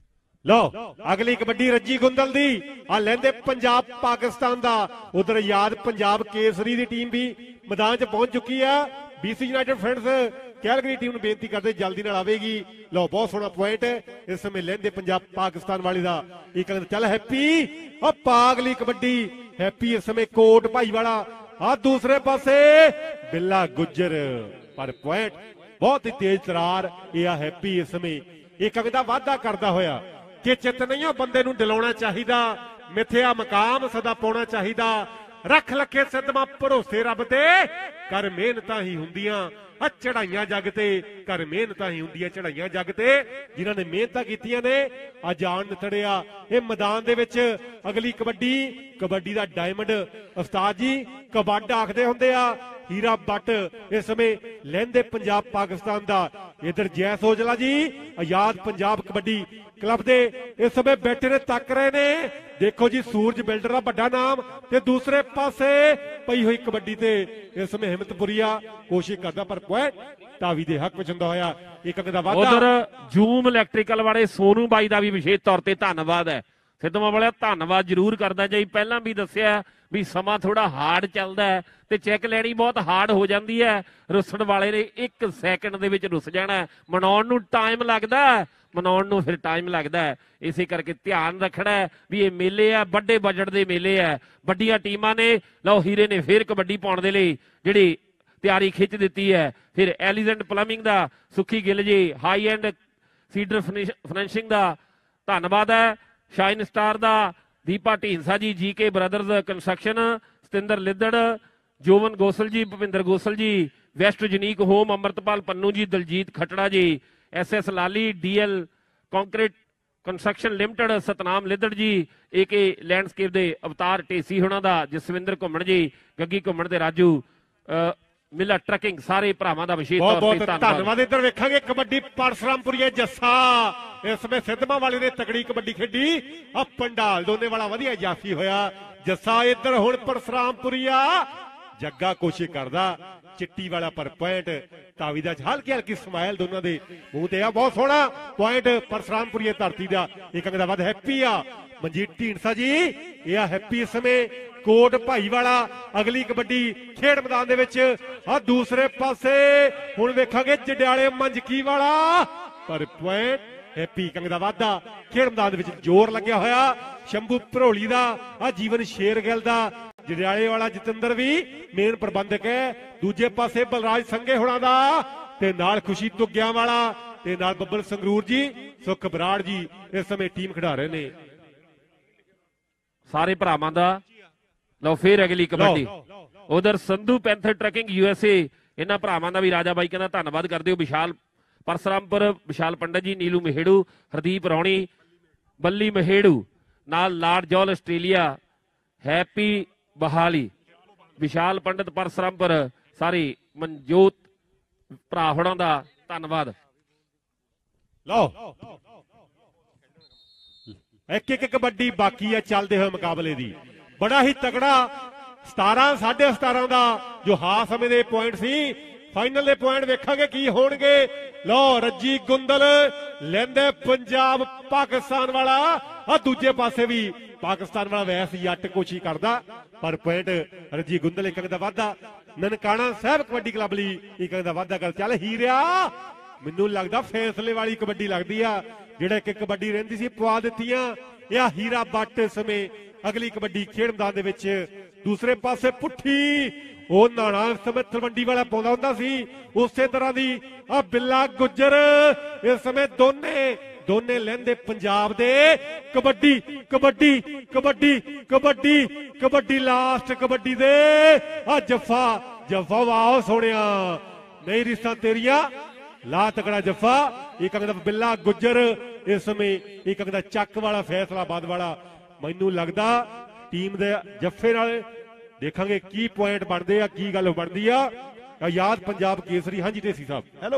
ਲਓ ਅਗਲੀ ਕਬੱਡੀ ਰੱਜੀ ਗੁੰਦਲ ਦੀ ਆ ਲੈਂਦੇ ਪੰਜਾਬ ਪਾਕਿਸਤਾਨ ਦਾ। ਉਧਰ ਯਾਦ ਪੰਜਾਬ ਕੇਸਰੀ ਦੀ ਟੀਮ ਵੀ ਮੈਦਾਨ 'ਚ ਪਹੁੰਚ ਚੁੱਕੀ ਆ। BC United Friends Calgary team ਨੂੰ ਬੇਨਤੀ ਕਰਦੇ ਜਲਦੀ ਨਾਲ ਆਵੇਗੀ। ਲਓ ਬਹੁਤ ਸੋਹਣਾ ਪੁਆਇੰਟ ਇਸ ਸਮੇਂ ਲੈਂਦੇ ਪੰਜਾਬ ਪਾਕਿਸਤਾਨ ਵਾਲੀ ਦਾ। ਇੱਕ ਚੱਲ ਹੈਪੀ ਆ ਪਾਗਲੀ ਕਬੱਡੀ। ਹੈਪੀ ਇਸ ਸਮੇਂ ਕੋਟ ਭਾਈ ਵਾਲਾ ਆ ਦੂਸਰੇ ਪਾਸੇ ਬਿੱਲਾ ਗੁੱਜਰ। ਪਰ ਪੁਆਇੰਟ ਬਹੁਤ ਹੀ ਤੇਜ਼ ਤਰਾਰ ਇਹ ਆ ਹੈਪੀ ਇਸ ਸਮੇਂ ਇੱਕ ਅੰਗ ਦਾ ਵਾਅਦਾ ਕਰਦਾ ਹੋਇਆ ਕਿ ਚਿੱਤ ਨਹੀਂ ਉਹ ਬੰਦੇ ਨੂੰ ਦਿਲਾਉਣਾ ਚਾਹੀਦਾ, ਮਿੱਥਿਆ ਮਕਾਮ ਸਦਾ ਪਾਉਣਾ ਚਾਹੀਦਾ। ਰੱਖ ਲੱਖੇ ਸਿੱਧਵਾਂ ਭਰੋਸੇ ਰੱਬ ਤੇ, ਕਰ ਮਿਹਨਤਾਂ ਹੀ ਹੁੰਦੀਆਂ ਆ ਚੜਾਈਆਂ ਜੱਗ ਤੇ, ਕਰ ਮਿਹਨਤਾਂ ਹੀ ਹੁੰਦੀਆਂ ਚੜਾਈਆਂ ਜੱਗ ਤੇ। ਜਿਨ੍ਹਾਂ ਨੇ ਮਿਹਨਤਾਂ ਕੀਤੀਆਂ ਨੇ ਅੱਜ ਆਣ ਨਿਤੜਿਆ ਇਹ ਮੈਦਾਨ ਦੇ ਵਿੱਚ। ਅਗਲੀ ਕਬੱਡੀ, ਕਬੱਡੀ ਦਾ ਡਾਇਮੰਡ ਉਸਤਾਦ ਜੀ ਕਬੱਡ ਆਖਦੇ ਹੁੰਦੇ ਆ। ਹੀਰਾ ਬੱਟ ਇਸ ਸਮੇਂ ਲਹਿੰਦੇ ਪੰਜਾਬ ਪਾਕਿਸਤਾਨ ਦਾ। ਇਧਰ ਜੈਸ ਔਜਲਾ ਜੀ ਆਜ਼ਾਦ ਪੰਜਾਬ ਕਬੱਡੀ ਕਲੱਬ ਦੇ ਇਸ ਸਮੇਂ ਬੈਠੇ ਨੇ, ਤੱਕ ਰਹੇ ਨੇ। ਦੇਖੋ ਜੀ ਸੂਰਜ ਬਿਲਡਰ ਦਾ ਵੱਡਾ ਨਾਮ ਤੇ ਦੂਸਰੇ ਪਾਸੇ ਪਈ ਹੋਈ ਕਬੱਡੀ ਤੇ ਇਸ ਸਮੇਂ ਹਿੰਮਤਪੁਰੀਆ ਕੋਸ਼ਿਸ਼ ਕਰਦਾ ਪਰ ਪੁਆਇੰਟ ਤਾਵੀ ਦੇ ਹੱਕ ਵਿੱਚ ਹੁੰਦਾ ਹੋਇਆ ਇੱਕ ਅੰਕ ਦਾ ਵਾਧਾ। ਉਧਰ ਜੂਮ ਇਲੈਕਟ੍ਰੀਕਲ ਵਾਲੇ ਸੋਨੂ ਬਾਈ ਦਾ ਵੀ ਵਿਸ਼ੇਸ਼ ਤੌਰ ਤੇ ਧੰਨਵਾਦ ਹੈ। ਸਿੱਧਵਾਂ ਵਾਲਿਆ ਧੰਨਵਾਦ ਜ਼ਰੂਰ ਕਰਦਾ ਜੀ। ਪਹਿਲਾਂ ਵੀ ਦੱਸਿਆ ਵੀ ਸਮਾਂ ਥੋੜਾ ਹਾਰਡ ਚੱਲਦਾ ਹੈ ਤੇ ਚੈੱਕ ਲੈਣੀ ਬਹੁਤ ਹਾਰਡ ਹੋ ਜਾਂਦੀ ਹੈ। ਰੁੱਸਣ ਵਾਲੇ ਨੇ 1 ਸੈਕਿੰਡ ਦੇ ਵਿੱਚ ਰੁੱਸ ਜਾਣਾ। ਮਨਾਉਣ ਨੂੰ ਟਾਈਮ ਲੱਗਦਾ, ਮਨਾਉਣ ਨੂੰ ਫਿਰ ਟਾਈਮ ਲੱਗਦਾ। ਇਸੇ ਕਰਕੇ ਧਿਆਨ ਰੱਖਣਾ ਵੀ ਇਹ ਮੇਲੇ ਆ, ਵੱਡੇ ਬਜਟ ਦੇ ਮੇਲੇ ਆ, ਵੱਡੀਆਂ ਟੀਮਾਂ ਨੇ। ਲਓ ਹੀਰੇ ਨੇ ਫੇਰ ਕਬੱਡੀ ਪਾਉਣ ਦੇ ਲਈ ਜਿਹੜੀ ਤਿਆਰੀ ਖਿੱਚ ਦਿੱਤੀ ਹੈ। ਫਿਰ ਐਲੀਜੈਂਟ ਪਲੰਬਿੰਗ ਦਾ Sukhi Gill ji, High End Cedar Finishing ਦਾ ਧੰਨਵਾਦ ਹੈ। ਸ਼ਾਈਨ ਸਟਾਰ ਦਾ Deepa Dhindsa ji, GK Brothers Construction, Satinder Liddar, Jovan Gosal ji, Bhupinder Gosal ji, West ਜਨੀਕ Home, Amritpal Pannu ji, Daljit Khattra ji, SS Lali, DL Concrete Construction Limited, Satnam Liddar ji, AK landscape ਦੇ ਅਵਤਾਰ ਢੇਸੀ ਹੋਣਾ ਦਾ, ਜਸਵਿੰਦਰ ਘੁੰਮਣ ਜੀ, ਗੱਗੀ ਘੁੰਮਣ ਤੇ ਰਾਜੂ ਮਿਲਾ ਟਰਕਿੰਗ, ਸਾਰੇ ਭਰਾਵਾਂ ਦਾ ਵਿਸ਼ੇਸ਼ ਤੌਰ ਤੇ ਧੰਨਵਾਦ। ਇੱਧਰ ਵੇਖਾਂਗੇ ਕਬੱਡੀ ਪਰਸਰਾਮਪੁਰੀਏ ਜੱਸਾ ਇਸ ਸਮੇਂ ਸਿੱਧਵਾਂ ਵਾਲੇ ਨੇ ਤਕੜੀ ਕਬੱਡੀ ਖੇਡੀ। ਆ ਪੰਡਾਲ ਦੋਨੇ ਵਾਲਾ ਵਧੀਆ ਜਾਫੀ ਹੋਇਆ। ਜੱਸਾ ਇੱਧਰ ਹੁਣ ਪਰਸਰਾਮਪੁਰੀਆ, ਜੱਗਾ ਕੋਸ਼ਿਸ਼ ਕਰਦਾ, ਚਿੱਟੀ ਵਾਲਾ ਪਰ ਪੁਆਇੰਟ ਤਾਵੀ ਦਾ ਹਲਕੀ ਹਲਕੀ ਸਮਾਈਲ ਦੋਨਾਂ ਦੇ ਮੂੰਹ ਤੇ ਆ। ਬਹੁਤ ਸੋਹਣਾ ਪੁਆਇੰਟ ਪਰਸਰਾਮਪੁਰੀਆ ਧਰਤੀ ਦਾ। ਇੱਕ ਅੰਕ ਦਾ ਵੱਧ ਹੈਪੀ ਆ। ਮਨਜੀਤ ਢੀਂਡਸਾ ਜੀ, ਇਹ ਆ ਹੈਪੀ ਇਸ ਸਮੇਂ ਕੋਟ ਭਾਈਵਾਲਾ ਅਗਲੀ ਕਬੱਡੀ ਖੇਡ ਮੈਦਾਨ ਦੇ ਵਿੱਚ। ਆ ਦੂਸਰੇ ਪਾਸੇ ਹੁਣ ਵੇਖਾਂਗੇ ਜਡਿਆਲੇ ਮੰਜਕੀ ਵਾਲਾ, ਪਰ ਪੁਆਇੰਟ ਹੈਪੀ ਕੰਗ ਦਾ ਵਾਧਾ। ਖੇਡ ਮੈਦਾਨ ਦੇ ਵਿੱਚ ਜ਼ੋਰ ਲੱਗਿਆ ਹੋਇਆ ਸ਼ੰਭੂ ਭਰੋਲੀ ਦਾ, ਆ ਜੀਵਨ ਸ਼ੇਰਗਿੱਲ ਦਾ। ਜਡਿਆਲੇ ਵਾਲਾ ਜਤਿੰਦਰ ਵੀ ਮੇਨ ਪ੍ਰਬੰਧਕ ਹੈ। ਦੂਜੇ ਪਾਸੇ ਬਲਰਾਜ ਸੰਘੇ ਹੋਣਾ ਦਾ, ਤੇ ਨਾਲ ਖੁਸ਼ੀ ਤੁੱਗਿਆਂ ਵਾਲਾ, ਤੇ ਨਾਲ ਬੱਬਲ ਸੰਗਰੂਰ ਜੀ, ਸੁਖ ਬਰਾੜ ਜੀ ਇਸ ਸਮੇਂ ਟੀਮ ਖਿਡਾ ਰਹੇ ਨੇ। ਸਾਰੇ ਭਰਾਵਾਂ ਦਾ ਲਓ ਫੇਰ ਅਗਲੀ ਕਬੱਡੀ। ਉਧਰ ਸੰਧੂ ਪੈਂਥਰ ਟਰੈਕਿੰਗ USA, ਇਹਨਾਂ ਭਰਾਵਾਂ ਦਾ ਵੀ ਰਾਜਾ ਬਾਈ ਕਹਿੰਦਾ ਧੰਨਵਾਦ ਕਰਦੇ ਹੋ। ਵਿਸ਼ਾਲ ਪਰਸਰਾਮਪੁਰ, ਵਿਸ਼ਾਲ ਪੰਡਤ ਜੀ, ਨੀਲੂ ਮਹੇੜੂ, ਹਰਦੀਪ ਰੌਣੀ, ਬੱਲੀ ਮਹੇੜੂ, ਨਾਲ ਲਾਰਡ ਜੌਲ ਆਸਟ੍ਰੇਲੀਆ, ਹੈਪੀ ਬਹਾਲੀ, ਵਿਸ਼ਾਲ ਪੰਡਤ ਪਰਸਰਾਮਪੁਰ, ਸਾਰੀ ਮਨਜੋਤ ਭਰਾ ਹੋਣਾ ਦਾ ਧੰਨਵਾਦ। ਲਓ ਇੱਕ ਇੱਕ ਕਬੱਡੀ ਬਾਕੀ ਹੈ ਚੱਲਦੇ ਹੋਏ ਮੁਕਾਬਲੇ ਦੀ। ਬੜਾ ਹੀ ਤਗੜਾ 17 17.5 ਦਾ ਜੋ ਹਾਫ ਸਮੇਂ ਦੇ ਪੁਆਇੰਟ ਸੀ, ਫਾਈਨਲ ਦੇ ਪੁਆਇੰਟ ਵੇਖਾਂਗੇ ਕੀ ਹੋਣਗੇ। ਲਓ ਰੱਜੀ ਗੁੰਦਲ ਲੈਂਦੇ ਪੰਜਾਬ ਪਾਕਿਸਤਾਨ ਵਾਲਾ, ਆ ਦੂਜੇ ਪਾਸੇ ਵੀ ਪਾਕਿਸਤਾਨ ਵਾਲਾ ਵੈਸ ਜੱਟ ਕੋਸ਼ਿਸ਼ ਕਰਦਾ, ਪਰ ਪੁਆਇੰਟ ਰੱਜੀ ਗੁੰਦਲ ਇੱਕ ਅੰਕ ਦਾ ਵਾਧਾ। ਨਨਕਾਣਾ ਸਾਹਿਬ ਕਬੱਡੀ ਕਲੱਬ ਲਈ ਇੱਕ ਅੰਕ ਦਾ ਵਾਧਾ ਕਰ। ਚੱਲ ਹੀਰਿਆ, ਮੈਨੂੰ ਲੱਗਦਾ ਫੈਸਲੇ ਵਾਲੀ ਕਬੱਡੀ ਲੱਗਦੀ ਆ। ਜਿਹੜਾ ਇੱਕ ਕਬੱਡੀ ਰਹਿੰਦੀ ਸੀ ਪਵਾ ਦਿੱਤੀਆਂ। ਇਹ ਆ ਹੀਰਾ ਬੱਟ ਸਮੇਂ ਅਗਲੀ ਕਬੱਡੀ ਖੇਡ ਮੈਦਾਨ ਦੇ ਵਿੱਚ। ਦੂਸਰੇ ਪਾਸੇ ਪੁੱਠੀ ਉਹ ਨਾਣਾ ਸਮੇਂ ਤਲਵੰਡੀ ਵਾਲਾ ਪਾਉਂਦਾ ਹੁੰਦਾ ਸੀ, ਉਸੇ ਤਰ੍ਹਾਂ ਦੀ ਆ ਬਿੱਲਾ ਗੁੱਜਰ ਇਸ ਸਮੇਂ ਦੋਨੇ ਲੈਂਦੇ ਪੰਜਾਬ ਦੇ। ਕਬੱਡੀ ਕਬੱਡੀ ਕਬੱਡੀ ਕਬੱਡੀ ਕਬੱਡੀ ਲਾਸਟ ਕਬੱਡੀ ਦੇ ਆ ਜੱਫਾ ਵਾਹ ਸੋਹਣਿਆ, ਨਹੀਂ ਰਿਸ਼ਤਾ ਤੇਰੀਆਂ ਲਾ ਤਕੜਾ ਜੱਫਾ। ਇੱਕ ਅੰਕ ਦਾ ਬਿੱਲਾ ਗੁੱਜਰ ਇਸ ਸਮੇਂ, ਇੱਕ ਅੰਕ ਦਾ ਚੱਕ ਵਾਲਾ ਫੈਸਲਾਬਾਦ ਵਾਲਾ। ਮੈਨੂੰ ਲੱਗਦਾ ਟੀਮ ਦੇ ਜੱਫੇ ਨਾਲ ਦੇਖਾਂਗੇ ਕੀ ਪੁਆਇੰਟ ਬਣਦੇ ਆ, ਕੀ ਗੱਲ ਬਣਦੀ ਆ। ਆਜ਼ਾਦ ਪੰਜਾਬ ਕੇਸਰੀ। ਹਾਂਜੀ ਢੇਸੀ ਸਾਹਿਬ।